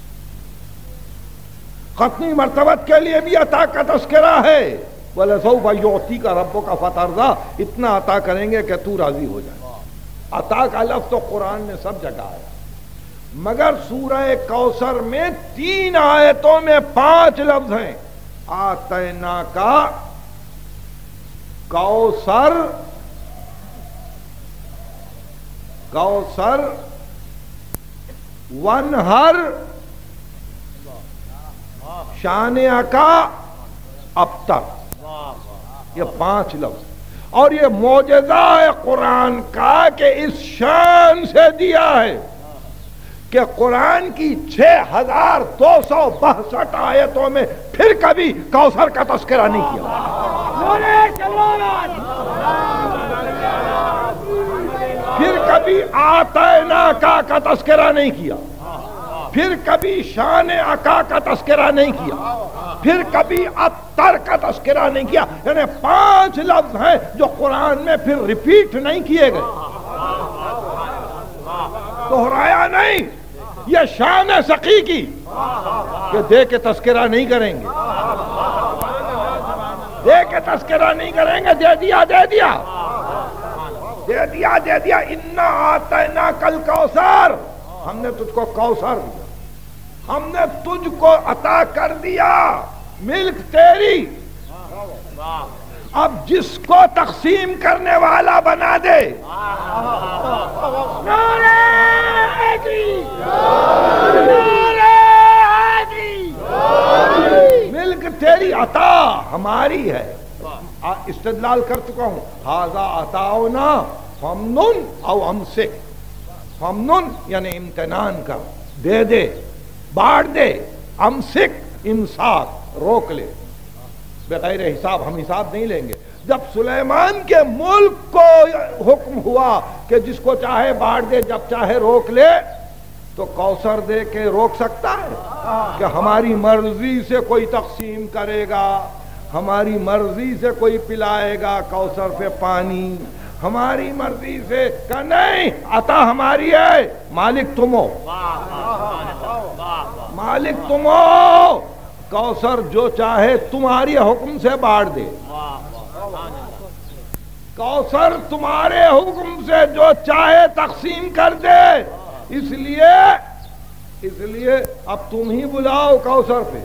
ختمی مرتبت کے لیے بھی عطا کا تذکرہ ہے، وَلَسَوْفَ يُعْطِيكَ رَبُّكَ فَتَرْضَىٰ، اتنا عطا کریں گے کہ تو راضی ہو جائے۔ عطا کا لفظ تو قرآن میں سب جگہ ہے، مگر سورہ کوثر میں 3 آیتوں میں 5 لفظ ہیں۔ آتینا کا، کوثر، کوثر، ونہر، شان عقا، ابتر، یہ 5 لفظ، اور یہ معجزہ ہے قرآن کا کہ اس شان سے دیا ہے کہ قرآن کی 6262 آیتوں میں پھر کبھی کوثر کا تذکرہ نہیں کیا. پھر کبھی آتینا کا تذکرہ نہیں کیا. پھر کبھی شان عقا کا تذکرہ نہیں کیا. پھر کبھی اتر کا تذکرہ نہیں کیا. یعنی 5 لفظ ہیں جو قرآن میں پھر ریپیٹ نہیں کیے گئے، دہرایا نہیں. یہ شان سقی کی کہ دے کے تذکرہ نہیں کریں گے، دے کے تذکرہ نہیں کریں گے. دے دیا دے دیا دے دیا دے دیا. انا آتینا کل کوثر، ہم نے تجھ کو کوثر دیا، ہم نے تجھ کو عطا کر دیا، ملک تیری. اب جس کو تقسیم کرنے والا بنا دے. ملک تیری، عطا ہماری ہے. استدلال کر چکا ہوں. ھذا عطاؤنا فمنن او امسک. فمنن یعنی امتنان کا، دے دے، بانٹ دے. امسک امساک، روک لے. بغیر حساب، ہم حساب نہیں لیں گے. جب سلیمان کے ملک کو حکم ہوا کہ جس کو چاہے بانٹ دے، جب چاہے روک لے، تو کوثر دے کے روک سکتا ہے کہ ہماری مرضی سے کوئی تقسیم کرے گا، ہماری مرضی سے کوئی پلائے گا کوثر پہ پانی، ہماری مرضی سے؟ کہ نہیں، عطا ہماری ہے، مالک تم ہو، مالک تم ہو. کوثر جو چاہے تمہاری حکم سے بانٹ دے. کوثر تمہارے حکم سے جو چاہے تقسیم کر دے. اس لیے اب تم ہی بلاؤ کوثر پہ،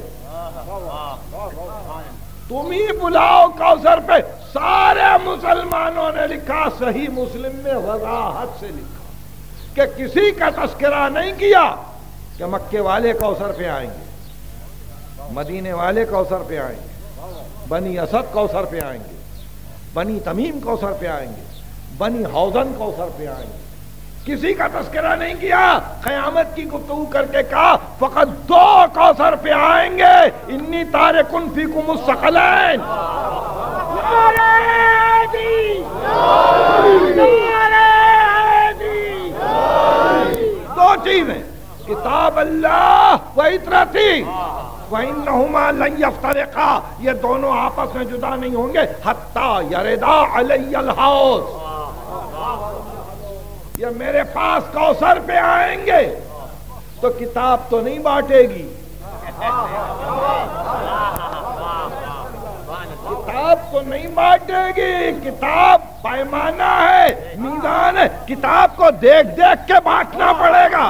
تم ہی بلاؤ کوثر پہ. سارے مسلمانوں نے لکھا، صحیح مسلم میں وضاحت سے لکھا کہ کسی کا تذکرہ نہیں کیا کہ مکے والے کوثر پہ آئیں گے، مدینے والے کوثر پہ آئیں گے، بنی اسد کوثر پہ آئیں گے، بنی تمیم کوثر پہ آئیں گے، بنی حوزن کوثر پہ آئیں گے. کسی کا تذکرہ نہیں کیا. قیامت کی گفتگو کر کے کہا فقط 2 کوثر پہ آئیں گے. انی تارکن فیکم الثقلین. 2 چیزیں، کتاب اللہ و اطرتی، وَإِنَّهُمَا لَن يَفْتَرِقَا. یہ دونوں آپس میں جدا نہیں ہوں گے حَتَّى يَرِدَا عَلَيَّ الْحَوْض. یہ میرے پاس کوثر پہ آئیں گے تو کتاب تو نہیں بانٹے گی، کتاب تو نہیں بانٹے گی. کتاب پیمانہ ہے، میزان ہے. کتاب کو دیکھ دیکھ کے بانٹنا پڑے گا.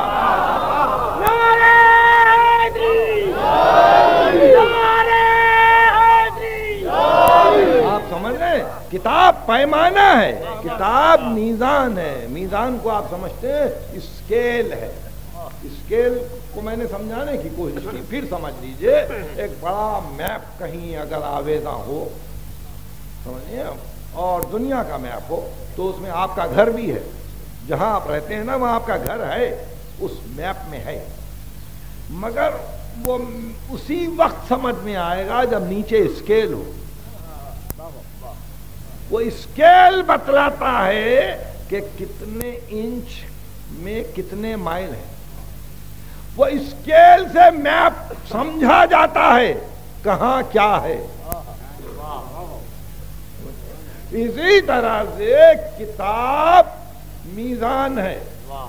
آپ سمجھ رہے ہیں؟ کتاب پیمانہ ہے، کتاب میزان ہے. میزان کو آپ سمجھتے ہیں اسکیل ہے. اسکیل کو میں نے سمجھانے کی کوشش کی، پھر سمجھ لیجئے. ایک بڑا میپ کہیں اگر آویزاں ہو، سمجھئے، اور دنیا کا میپ ہو، تو اس میں آپ کا گھر بھی ہے. جہاں آپ رہتے ہیں نا وہاں آپ کا گھر ہے، اس میپ میں ہے. مگر وہ اسی وقت سمجھ میں آئے گا جب نیچے اسکیل ہو. وہ اسکیل بتلاتا ہے کہ کتنے انچ میں کتنے مائل ہیں. وہ اسکیل سے میپ سمجھا جاتا ہے کہاں کیا ہے. اسی طرح سے کتاب میزان ہے،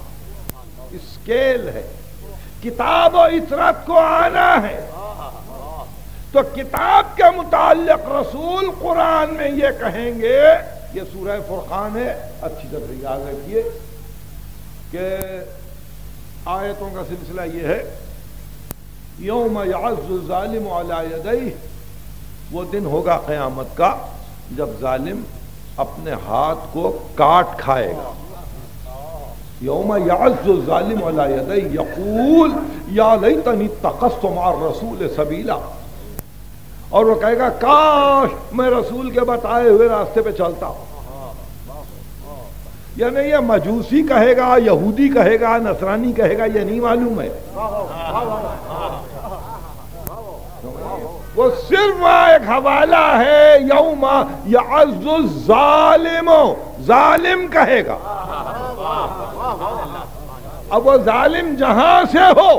اسکیل ہے. کتاب و اطرت کو آنا ہے. تو کتاب کے متعلق رسول قرآن میں یہ کہیں گے، یہ سورہ فرقان ہے، اچھی طرح یاد رکھیے کہ آیتوں کا سلسلہ یہ ہے. یوم یعض الظالم علی یدیہ، وہ دن ہوگا قیامت کا جب ظالم اپنے ہاتھ کو کاٹ کھائے گا. یوم یعض الظالم علی یدیہ یقول یا لیتنی اتخذت مع الرسول سبیلا. اور وہ کہے گا کاش میں رسول کے بتائے ہوئے راستے پہ چلتا ہوں. یعنی یہ مجوسی کہے گا، یہودی کہے گا، نصرانی کہے گا، یہ نہیں معلوم ہے. وہ صرف ایک حوالہ ہے، یوم یعز الظالم، ظالم کہے گا. اب وہ ظالم جہاں سے ہو،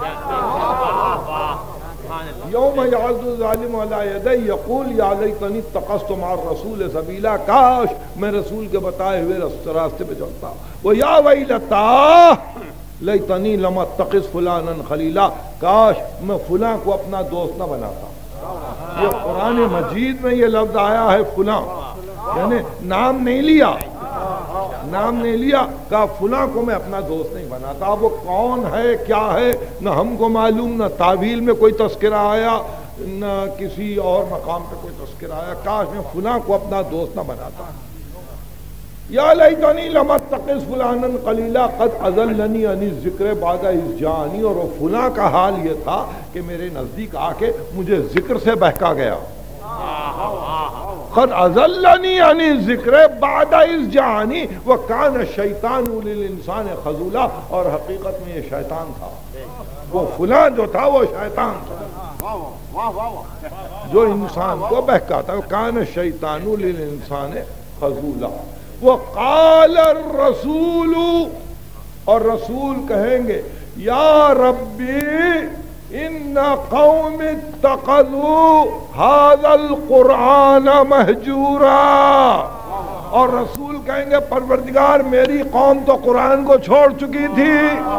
یوم یعز الظالم علی یدی یقول یا لیتنی اتخذت مع الرسول سبیلا، کاش میں رسول کے بتائے ہوئے راستے پہ چلتا. وہ یا ویلتا لیتنی لم اتخذ فلانا خلیلا، کاش میں فلاں کو اپنا دوست نہ بناتا. یہ قرآن مجید میں یہ لفظ آیا ہے فلاں، یعنی نام نہیں لیا، نام نہیں لیا، کہا فلاں کو میں اپنا دوست نہیں بناتا. اب وہ کون ہے کیا ہے نہ ہم کو معلوم، نہ تعویل میں کوئی تذکرہ آیا، نہ کسی اور مقام پہ کوئی تذکرہ آیا. کاش میں فلاں کو اپنا دوست نہ بناتا. یا لیتنی لم اتخذ فلانا خلیلا قد اضلنی عن الذکر بعد اذ جاءنی. اور وہ فلاں کا حال یہ تھا کہ میرے نزدیک آ کے مجھے ذکر سے بہکا گیا. قد اضلنی عن الذکر بعد اذ جاءنی وکان الشیطان للانسان خذولا. اور حقیقت میں یہ شیطان تھا، وہ فلاں جو تھا وہ شیطان تھا جو انسان کو بہکاتا. کان الشیطان للانسان خذولا. وقال الرسول، اور رسول کہیں گے یا ربی ان قوم اتخذوا هذا القرآن مہجورا. اور رسول کہیں گے پروردگار میری قوم تو قرآن کو چھوڑ چکی تھی.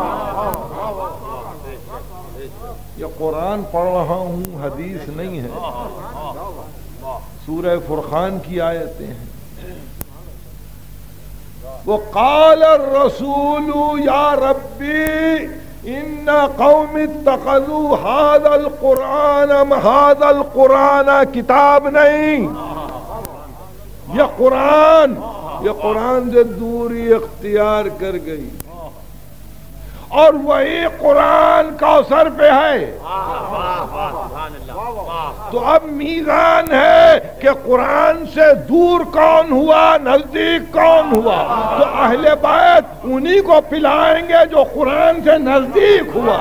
یہ قرآن پڑھ رہا ہوں، حدیث نہیں ہے، سورہ فرقان کی آیتیں ہیں. وقال الرسول یا ربی ان قوم اتخذوا هذا القرآن کتاب نہیں، یہ قرآن سے دوری اختیار کر گئی. اور وہی قرآن کوثر پہ ہے. تو اب میزان ہے کہ قرآن سے دور کون ہوا، نزدیک کون ہوا. تو اہل بیت انہی کو پلائیں گے جو قرآن سے نزدیک ہوا.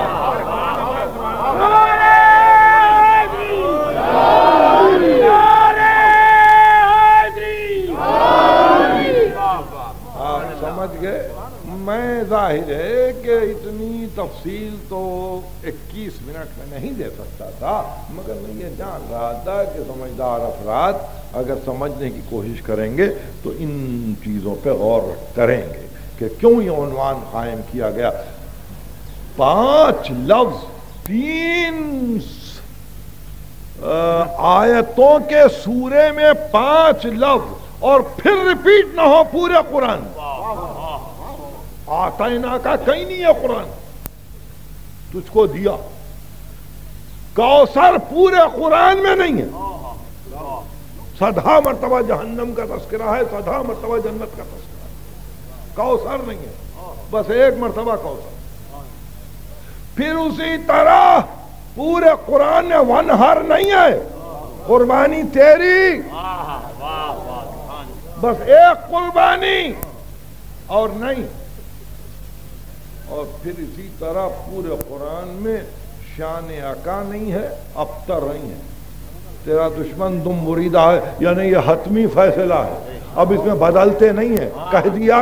آپ سمجھ گئے. میں ظاہر ہے کہ اتنی تفصیل تو 21 منٹ میں نہیں دے سکتا تھا، مگر میں یہ جان رہا تھا کہ سمجھدار افراد اگر سمجھنے کی کوشش کریں گے تو ان چیزوں پہ غور کریں گے کہ کیوں یہ عنوان قائم کیا گیا. 5 لفظ 3 آیتوں کے سورے میں 5 لفظ اور پھر ریپیٹ نہ ہو پورے قرآن. آتینا کا کہیں نہیں ہے قرآن، تجھ کو دیا. کوثر پورے قرآن میں نہیں ہے. 100 مرتبہ جہنم کا تذکرہ ہے، 100 مرتبہ جنت کا تذکرہ ہے. کوثر نہیں ہے، بس 1 مرتبہ کوثر. پھر اسی طرح پورے قرآن میں ونہر نہیں ہے، قربانی تیری، بس 1 قربانی اور نہیں. اور پھر اسی طرح پورے قرآن میں شان آقا نہیں ہے، ابتر نہیں ہے. تیرا دشمن تم مریدہ ہے، یعنی یہ حتمی فیصلہ ہے، اب اس میں بدلتے نہیں ہیں، کہہ دیا.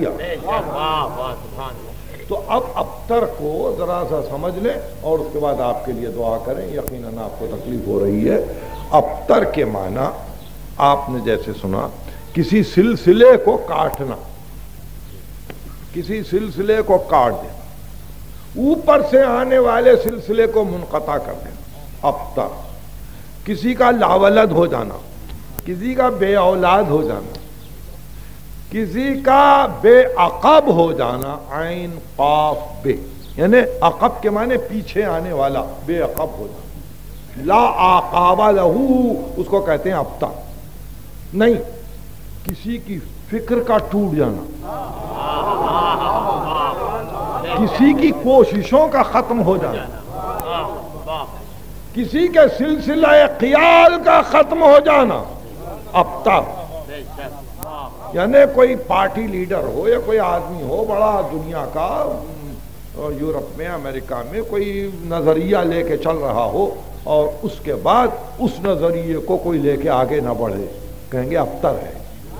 تو اب ابتر کو ذرا سا سمجھ لیں اور اس کے بعد آپ کے لیے دعا کریں. یقیناً آپ کو تکلیف ہو رہی ہے. ابتر کے معنی آپ نے جیسے سنا، کسی سلسلے کو کاٹنا، کسی سلسلے کو کاٹ دینا، اوپر سے آنے والے سلسلے کو منقطع کر دینا. ابتر کسی کا لاولد ہو جانا، کسی کا بے اولاد ہو جانا، کسی کا بے عقب ہو جانا. عین قاف بے، یعنی عقب کے معنی پیچھے آنے والا، بے عقب ہو جانا. لا عقاب لہو اس کو کہتے ہیں ابتر. نہیں، کسی کی فکر کا ٹوٹ جانا، کسی کی کوششوں کا ختم ہو جانا، کسی کے سلسلہ خیال کا ختم ہو جانا. ابتر یعنی کوئی پارٹی لیڈر ہو یا کوئی آدمی ہو بڑا دنیا کا، یورپ میں امریکہ میں کوئی نظریہ لے کے چل رہا ہو اور اس کے بعد اس نظریے کو کوئی لے کے آگے نہ بڑھے، کہیں گے ابتر ہے.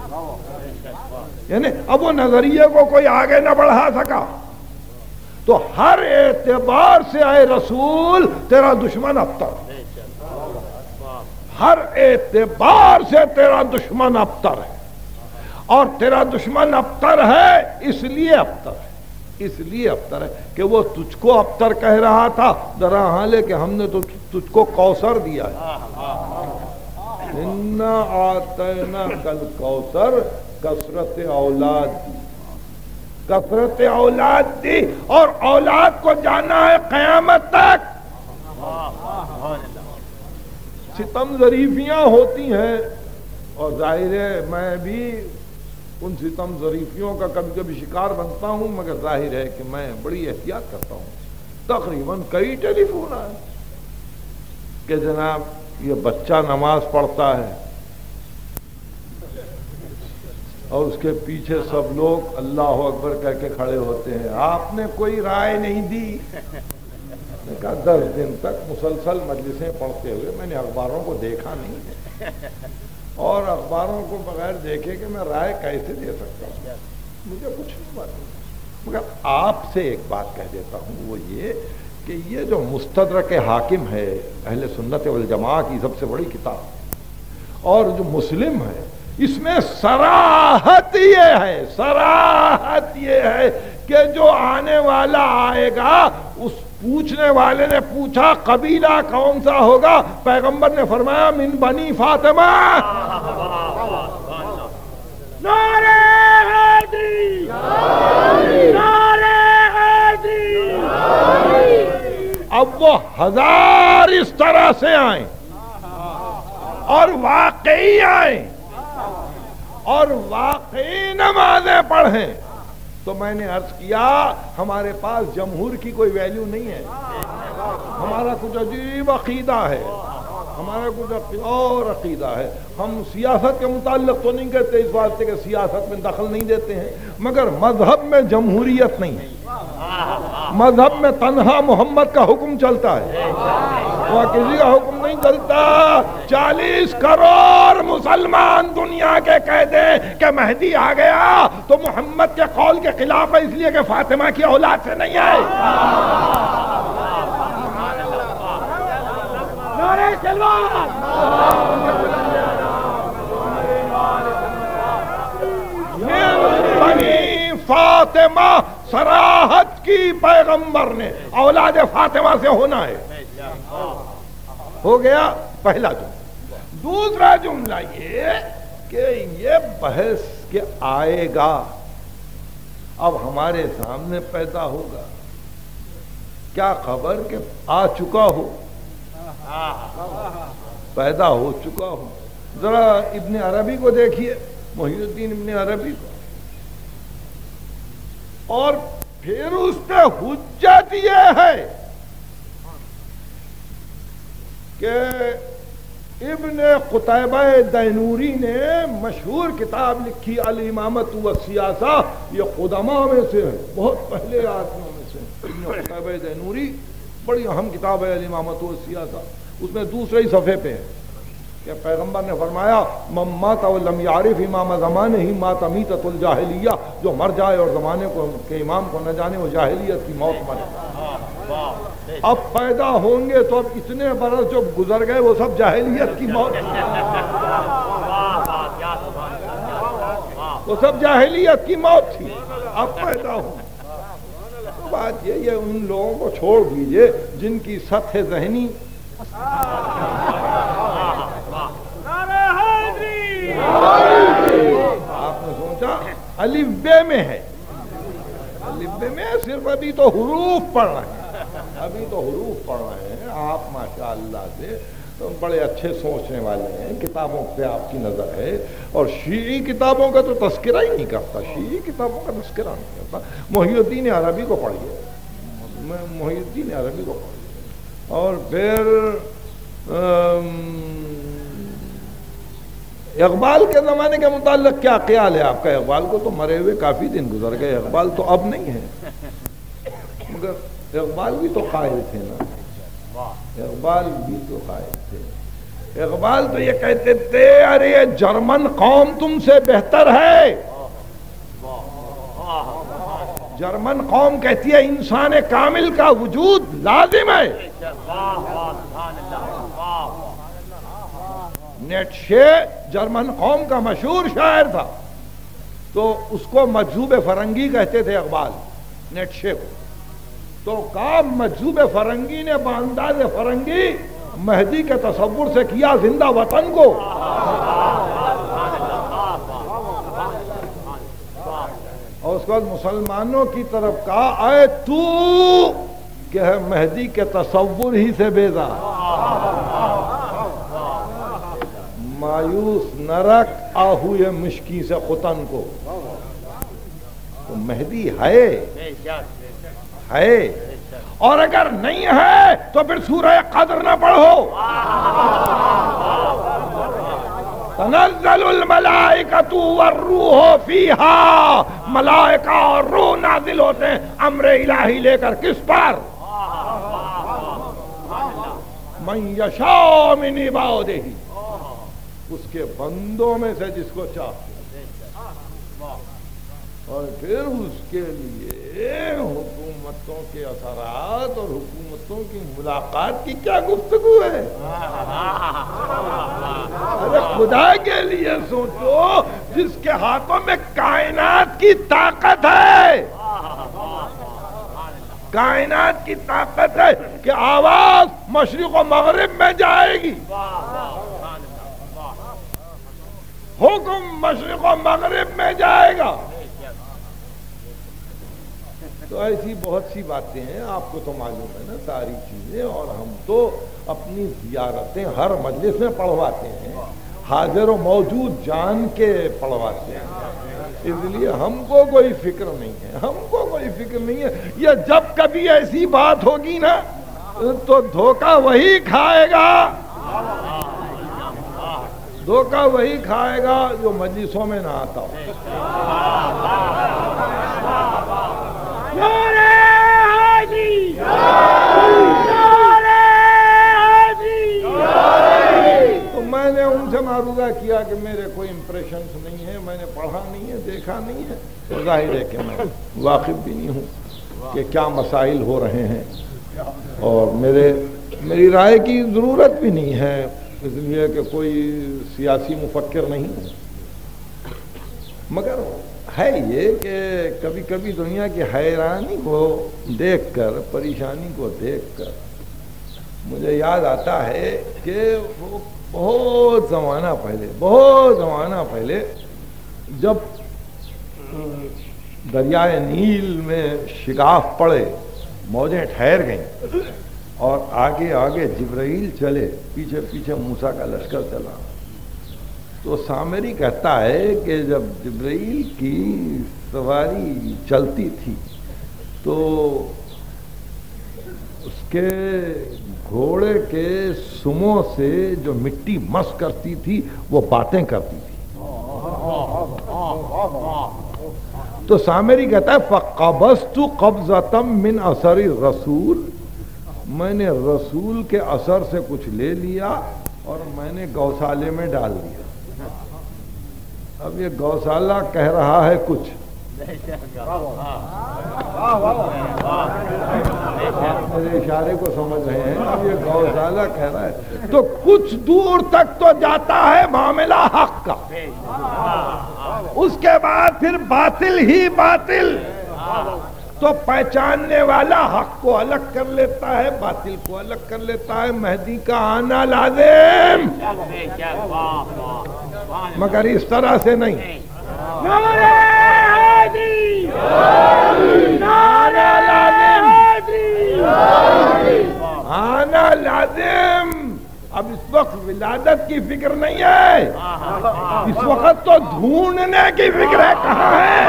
یعنی اب وہ نظریے کو کوئی آگے نہ بڑھا سکا تو ہر اعتبار سے اے رسول تیرا دشمن ابتر ہے، ہر اعتبار سے تیرا دشمن ابتر ہے. اور تیرا دشمن ابتر ہے اس لیے ابتر ہے، اس لیے ابتر ہے کہ وہ تجھ کو ابتر کہہ رہا تھا، ذرا حالے کہ ہم نے تو تجھ کو کوثر دیا ہے. انا آتینا کل کوثر، کثرت اولاد دی، کثرت اولاد دی، اور اولاد کو جانا ہے قیامت تک. ستم ظریفیاں ہوتی ہیں اور ظاہر ہے میں بھی ان ستم ظریفیوں کا کبھی کبھی شکار بنتا ہوں، مگر ظاہر ہے کہ میں بڑی احتیاط کرتا ہوں. تقریباً کئی ٹیلی فون آئے کہ جناب یہ بچہ نماز پڑھتا ہے اور اس کے پیچھے سب لوگ اللہ اکبر کہہ کے کھڑے ہوتے ہیں، آپ نے کوئی رائے نہیں دی. میں کہا 10 دن تک مسلسل مجلسیں پڑھتے ہوئے میں نے اخباروں کو دیکھا نہیں ہے، اور اخباروں کو بغیر دیکھے کہ میں رائے کیسے دے سکتا ہوں، مجھے کچھ نہیں معلوم. مگر آپ سے ایک بات کہہ دیتا ہوں، وہ یہ کہ یہ جو مستدرک حاکم ہے اہل سنت والجماعہ کی سب سے بڑی کتاب، اور جو مسلم ہے اس میں صراحت یہ ہے کہ جو آنے والا آئے گا اس پوچھنے والے نے پوچھا قبیلہ کون سا ہوگا، پیغمبر نے فرمایا من بنی فاطمہ. نعرہ حیدری، نعرہ حیدری. اب وہ 1000 اس طرح سے آئیں اور واقعی آئیں اور واقعی نمازیں پڑھیں تو میں نے عرض کیا ہمارے پاس جمہور کی کوئی ویلیو نہیں ہے. ہمارا کچھ عجیب عقیدہ ہے، ہمارا کچھ اور عقیدہ ہے. ہم سیاست کے متعلق تو نہیں کہتے اس واسطے کہ سیاست میں دخل نہیں دیتے ہیں، مگر مذہب میں جمہوریت نہیں ہے. مذہب میں تنہا محمد کا حکم چلتا ہے، وہاں کسی کا حکم نہیں چلتا. 40 کروڑ مسلمان دنیا کے کہہ دیں کہ مہدی آ گیا تو محمد کے قول کے خلاف ہے، اس لیے کہ فاطمہ کی اولاد سے نہیں آئے. نعرہ تلوار. بنی فاطمہ صراحت کی پیغمبر نے اولاد فاطمہ سے ہونا ہے. ہو گیا پہلا جملہ. دوسرا جملہ یہ کہ یہ بحث کہ آئے گا اب ہمارے سامنے پیدا ہوگا، کیا خبر کہ آ چکا ہو، پیدا ہو چکا ہو. ذرا ابن عربی کو دیکھیے، محی الدین ابن عربی کو، اور پھر اس پہ حجت یہ ہے کہ ابن قتیبہ دینوری نے مشہور کتاب لکھی الامامۃ والسیاسہ، یہ قدماء میں سے ہے، بہت پہلے آدمیوں میں سے. ابن قتیبہ دینوری بڑی اہم کتاب ہے الامامۃ والسیاسہ. اس میں دوسرے ہی صفحے پہ ہے کہ پیغمبر نے فرمایا من مات ولم یعرف امام زمانہ ہی مات میتۃ الجاہلیہ، جو مر جائے اور زمانے کو کے امام کو نہ جانے وہ جاہلیت کی موت مرے. اب پیدا ہوں گے تو اب اتنے برس جو گزر گئے وہ سب جاہلیت کی موت، وہ سب جاہلیت کی موت تھی. اب پیدا ہوں. بات یہ ان لوگوں کو چھوڑ دیجئے جن کی سطح ذہنی آپ نے سوچا الف بے میں ہے، الف بے میں صرف ابھی تو حروف پڑھ رہے ہیں، ابھی تو حروف پڑھ رہے ہیں. آپ ماشاءاللہ سے بڑے اچھے سوچنے والے ہیں، کتابوں پہ آپ کی نظر ہے، اور شیعی کتابوں کا تو تذکرہ ہی نہیں کرتا، شیعی کتابوں کا تذکرہ نہیں کرتا. محی الدین عربی کو پڑھیے، محی الدین عربی کو پڑھیے. اور پھر اقبال کے زمانے کے متعلق کیا خیال ہے آپ کا؟ اقبال کو تو مرے ہوئے کافی دن گزر گئے، اقبال تو اب نہیں ہے، مگر اقبال بھی تو قائل تھے نا، اقبال بھی تو قائل تھے۔ اقبال تو یہ کہتے تھے ارے یہ جرمن قوم تم سے بہتر ہے۔ جرمن قوم کہتی ہے انسان کامل کا وجود لازم ہے۔ نیٹشے جرمن قوم کا مشہور شاعر تھا، تو اس کو مجذوب فرنگی کہتے تھے اقبال، نیٹشے کو۔ تو کہا مجذوب فرنگی نے بانداز فرنگی مہدی کے تصور سے کیا زندہ وطن کو۔ اور اس کے بعد مسلمانوں کی طرف کہا اے تو کہ ہے مہدی کے تصور ہی سے بیزار، مایوس نہ رکھ آہوئے مشکی سے ختن کو۔ تو مہدی ہے اور اگر نہیں ہے تو پھر سورہ قدر نہ پڑھو۔ تنزل الملائکۃ والروح فیہا، ملائکہ اور روح نازل ہوتے ہیں امر الہی لے کر، کس پر؟ من یشاء من عبادہ، اس کے بندوں میں سے جس کو چاہتے، اور پھر اس کے لیے حکومتوں کے اثرات اور حکومتوں کی ملاقات کی کیا گفتگو ہے؟ ارے خدا کے لیے سوچو، جس کے ہاتھوں میں کائنات کی طاقت ہے، کائنات کی طاقت ہے کہ آواز مشرق و مغرب میں جائے گی، حکم مشرق و مغرب میں جائے گا۔ تو ایسی بہت سی باتیں ہیں، آپ کو تو معلوم ہے نا ساری چیزیں، اور ہم تو اپنی زیارتیں ہر مجلس میں پڑھواتے ہیں، حاضر و موجود جان کے پڑھواتے ہیں، اس لیے ہم کو کوئی فکر نہیں ہے، ہم کو کوئی فکر نہیں ہے۔ یہ جب کبھی ایسی بات ہوگی نا تو دھوکہ وہی کھائے گا، دھوکہ وہی کھائے گا جو مجلسوں میں نہ آتا ہو۔ تو میں نے ان سے معروضہ کیا کہ میرے کوئی امپریشنز نہیں ہے، میں نے پڑھا نہیں ہے، دیکھا نہیں ہے، تو ظاہر ہے کہ میں واقف بھی نہیں ہوں کہ کیا مسائل ہو رہے ہیں، اور میری رائے کی ضرورت بھی نہیں ہے، اس لیے کہ کوئی سیاسی مفکر نہیں ہوں۔ مگر ہے یہ کہ کبھی کبھی دنیا کی حیرانی کو دیکھ کر، پریشانی کو دیکھ کر مجھے یاد آتا ہے کہ وہ بہت زمانہ پہلے جب دریائے نیل میں شگاف پڑے، موجیں ٹھہر گئیں اور آگے آگے جبرائیل چلے، پیچھے پیچھے موسیٰ کا لشکر چلا، تو سامری کہتا ہے کہ جب جبرائیل کی سواری چلتی تھی تو اس کے گھوڑے کے سموں سے جو مٹی مس کرتی تھی وہ باتیں کرتی تھی۔ تو سامری کہتا ہے فَقَبَضْتُ قَبْضَةً مِّنْ أَثَرِ الرَّسُولِ، میں نے رسول کے اثر سے کچھ لے لیا اور میں نے گوسالے میں ڈال دیا۔ اب یہ گوسالہ کہہ رہا ہے کچھ، میرے اشارے کو سمجھ رہے ہیں، اب یہ گوسالہ کہہ رہا ہے تو کچھ دور تک تو جاتا ہے معاملہ حق کا، اس کے بعد پھر باطل ہی باطل، تو پہچاننے والا حق کو الگ کر لیتا ہے، باطل کو الگ کر لیتا ہے۔ مہدی کا آنا لازم، مگر اس طرح سے نہیں۔ نعرہ حیدری، نعرہ حیدری، آنا لازم۔ اب اس وقت ولادت کی فکر نہیں ہے، اس وقت تو ڈھونڈنے کی فکر ہے، کہاں ہے؟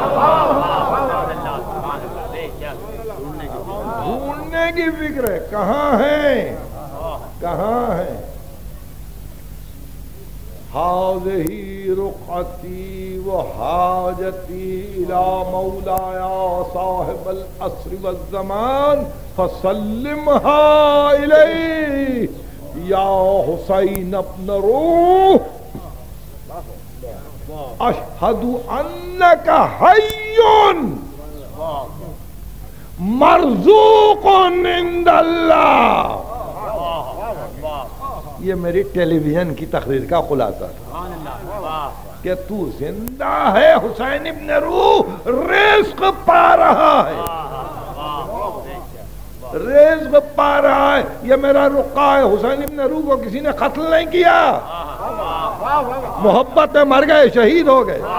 ڈھونڈنے کی فکر ہے، کہاں ہے، کہاں ہے؟ हाज़िही रुक़अती व हाजती इला मौलाया साहिबल अस्र वज़्ज़मान फसल्लिमहा इलैहि या हुसैन इब्न रूह अशहदु अन्नका हय्युन मरज़ूक़ुन इंदल्लाह। ये मेरी टेलीविजन की तकरीर का खुलासा था कि तू जिंदा है, हुसैन इब्न रूह रिज़्क़ पा रहा है, रिज़्क़ पा रहा है। ये मेरा रुक़ा है। हुसैन इब्न रूह को किसी ने कत्ल नहीं किया, मोहब्बत में मर गए, शहीद हो गए।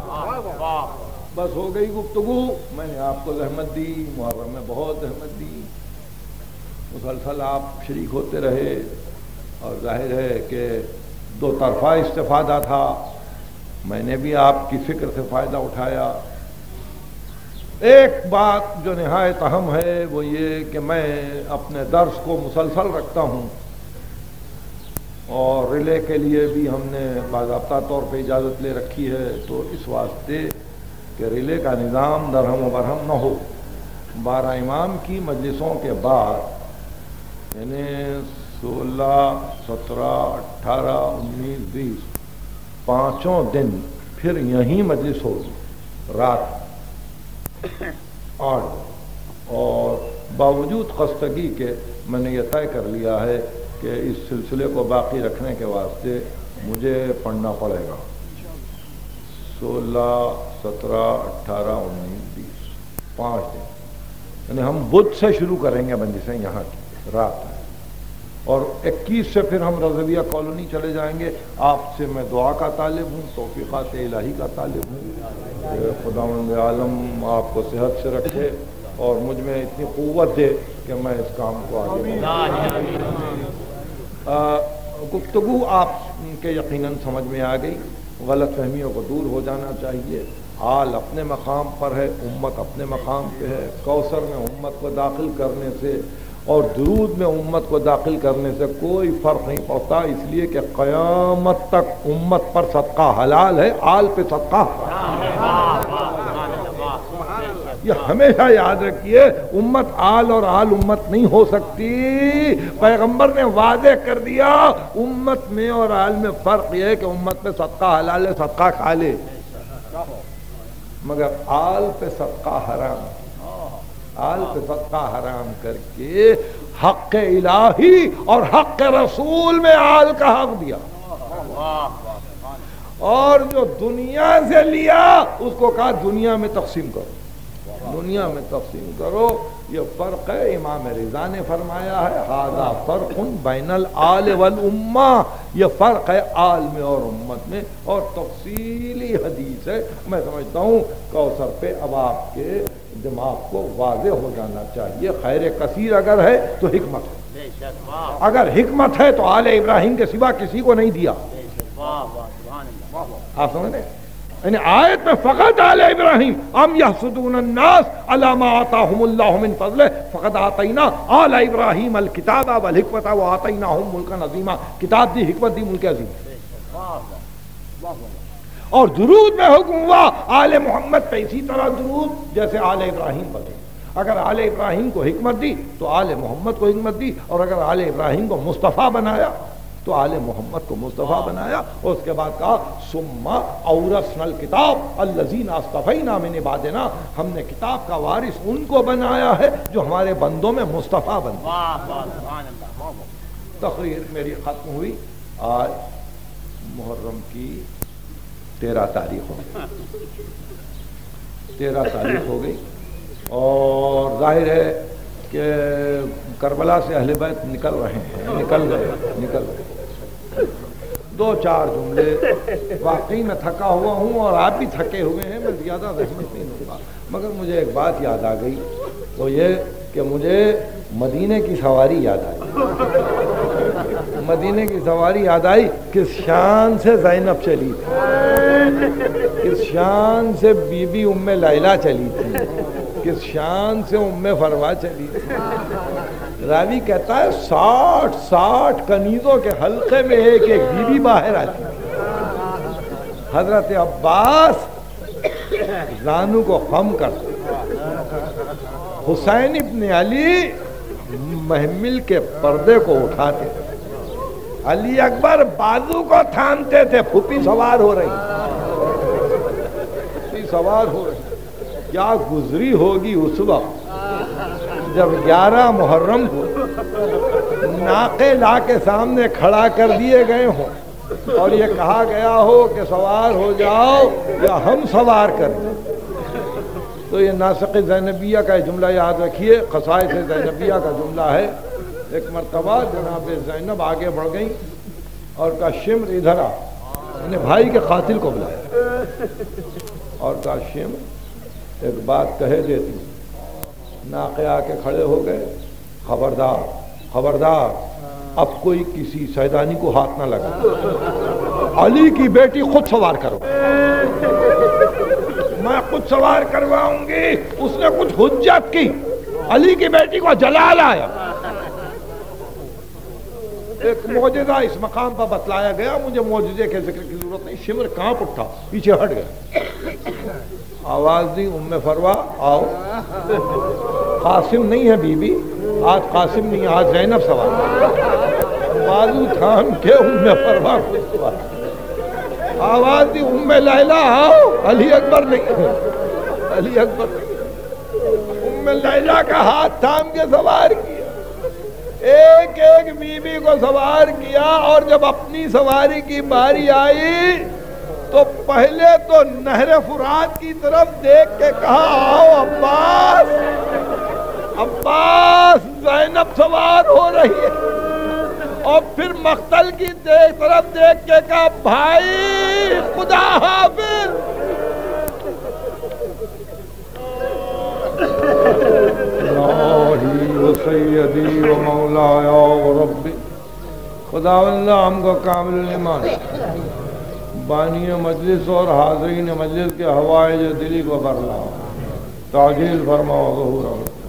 बस हो गई गुफ्तगू। मैंने आपको ज़हमत दी, मुहर्रम में बहुत ज़हमत दी, मुसलसल आप शरीक होते रहे और जाहिर है कि दो तरफा इस्तिफादा था। मैंने भी आपकी फ़िक्र से फ़ायदा उठाया। एक बात जो निहायत अहम है वो ये कि मैं अपने दर्स को मुसलसल रखता हूँ और रिले के लिए भी हमने बाज़ाब्ता तौर पे इजाज़त ले रखी है, तो इस वास्ते कि रिले का निज़ाम दरहम व बरहम न हो। 12 इमाम की मजलिसों के बाद यानी 16, 17, 18, 19, 20 पाँचों दिन फिर यहीं मजलिस होगी रात 8। और बावजूद खस्तगी के मैंने यह तय कर लिया है कि इस सिलसिले को बाकी रखने के वास्ते मुझे पढ़ना पड़ेगा। 16, 17, 18, 19, 20 5 दिन यानी हम बुध से शुरू करेंगे बंदिशें यहाँ की रात में, और 21 से फिर हम रज़विया कॉलोनी चले जाएंगे। आपसे मैं दुआ का तालिब हूँ, तौफ़ीक़ात इलाही का तालिब हूँ। खुदावंद आलम आपको सेहत से रखे और मुझ में इतनी क़ुव्वत दे कि मैं इस काम को आगे गुफ्तगू आपके यकीनन समझ में आ गई। गलत फहमियों को दूर हो जाना चाहिए। आल अपने मकाम पर है, उम्मत अपने मकाम पे है। कौसर में उम्मत को दाखिल करने से और दुरूद में उम्मत को दाखिल करने से कोई फ़र्क नहीं पड़ता, इसलिए कि क़यामत तक उम्मत पर सदका हलाल है, आल पे सदका। ये हमेशा याद रखिए, उम्मत आल और आल उम्मत नहीं हो सकती। पैगंबर ने वादे कर दिया उम्मत में और आल में फ़र्क यह है कि उम्मत पे सदका हलाल है, सदका खा ले, मगर आल पे सदका हराम। आल पे सदका हराम करके हक़ इलाही और हक़ रसूल में आल का हक दिया, और जो दुनिया से लिया उसको कहा दुनिया में तक़सीम करो, दुनिया में तक़सीम करो। ये फ़र्क है। इमाम रिज़ा ने फरमाया है हाज़ा फ़र्क़ुन बैनल आल वल उम्मा, ये फ़र्क है आल में और उम्मत में, और तफ़सीली हदीस है। मैं समझता हूँ कौसर पे अब आपके दिमाग को वाज़े हो जाना चाहिए। खैर कसीर अगर है तो हिकमत है, अगर हिकमत है तो आले इब्राहिम के सिवा किसी को नहीं दिया। आप समझ रहे? यानी आयत में फ़क़त आले इब्राहिम अम यहसुदून अन्नास अला मा आताहुमुल्लाहु मिन फ़ज़लिहि फ़क़द आतैना आला इब्राहिम अल किताब वल हिकमत व आतैनाहुम मुल्कन अज़ीमा। किताब दी, हिकमत दी, मुल्क अज़ीम। और दुरूद में हुक्म हुआ आले मोहम्मद पे इसी तरह दुरूद जैसे आले इब्राहिम पर दी। अगर आले इब्राहिम को हिकमत दी तो आले मोहम्मद को हिकमत दी, और अगर आले इब्राहिम को मुस्तफ़ा बनाया तो आले मोहम्मद को मुस्तफ़ा बनाया। और उसके बाद कहा सुम्मा औरसनल किताब अल्लज़ीना अस्तफ़ैना मिन इबादिना, हमने किताब का वारिस उनको बनाया है जो हमारे बंदों में मुस्तफ़ा बन। तकरीर मेरी ख़त्म हुई। आज मुहर्रम की 13 तारीख हो गई, 13 तारीख हो गई, और जाहिर है कि करबला से अहले बैत निकल रहे हैं, निकल गए। 2-4 जुमले। वाकई में थका हुआ हूँ और आप भी थके हुए हैं, मैं ज़्यादा ज़हमत नहीं लूँगा, मगर मुझे एक बात याद आ गई, तो ये कि मुझे मदीने की सवारी याद आई। मदीने की सवारी याद आई। किस शान से ज़ैनब चली थी, किस शान से बीबी उम्मे लैला चली थी, किस शान से उम्मे फरवा चली थी। रावी कहता है 60 कनीज़ों के हल्के में एक बीबी बाहर आती थी। حضرت عباس زانو کو خم کرتے، حسین ابن علی محمل کے پردے کو اٹھاتے، علی اکبر بازو کو تھامتے تھے، پھوپھی سوار ہو رہی، پھوپھی سوار ہو رہی، کیا گزری ہوگی اس وقت جب 11 محرم کو ناقے لا کے سامنے کھڑا کر دیے گئے ہوں اور یہ کہا گیا ہو کہ سوار ہو جاؤ یا ہم سوار کریں۔ تو یہ ناسخ زینبیہ کا جملہ یاد رکھیے، خصائص زینبیہ کا جملہ ہے۔ ایک مرتبہ جناب زینب آگے بڑھ گئیں اور کہا شمر ادھر آ، انہیں بھائی کے قاتل کو بلایا اور کہا شمر ایک بات کہہ دیتی ہوں۔ ناقے آ کے کھڑے ہو گئے، خبردار خبردار اب کوئی کسی سیدانی کو ہاتھ نہ لگا، علی کی بیٹی خود سوار کرو، میں خود سوار کرواؤں گی۔ اس نے کچھ حجت کی، علی کی بیٹی کو جلال آیا۔ ایک معجزہ اس مقام پر بتلایا گیا، مجھے معجزے کے ذکر کی ضرورت نہیں، شمر کہاں اٹھا، پیچھے ہٹ گیا، آواز دی ام فروا آؤ، قاسم نہیں ہے بی بی، آج قاسم نہیں، آج زینب سوار، بازو تھام کے ام فروا کو سوار، آواز دی ام لیلہ آؤ، علی اکبر نہیں، علی اکبر نہیں، ام لیلہ کا ہاتھ تھام کے سوار کیا، ایک ایک بی بی کو سوار کیا، اور جب اپنی سواری کی باری آئی تو پہلے تو نہر فرات کی طرف دیکھ کے کہا آؤ عباس، عباس زینب سوار ہو رہی ہے، اور پھر مقتل کی طرف دیکھ کے کہا بھائی خدا حافظ۔ الہی و سیدی و مولایا و ربی، خدا اللہ ہم کو کامل ایمان، بانی مجلس اور حاضرین مجلس کے حوائج دلی کو برلا، تعجیل فرما ظہور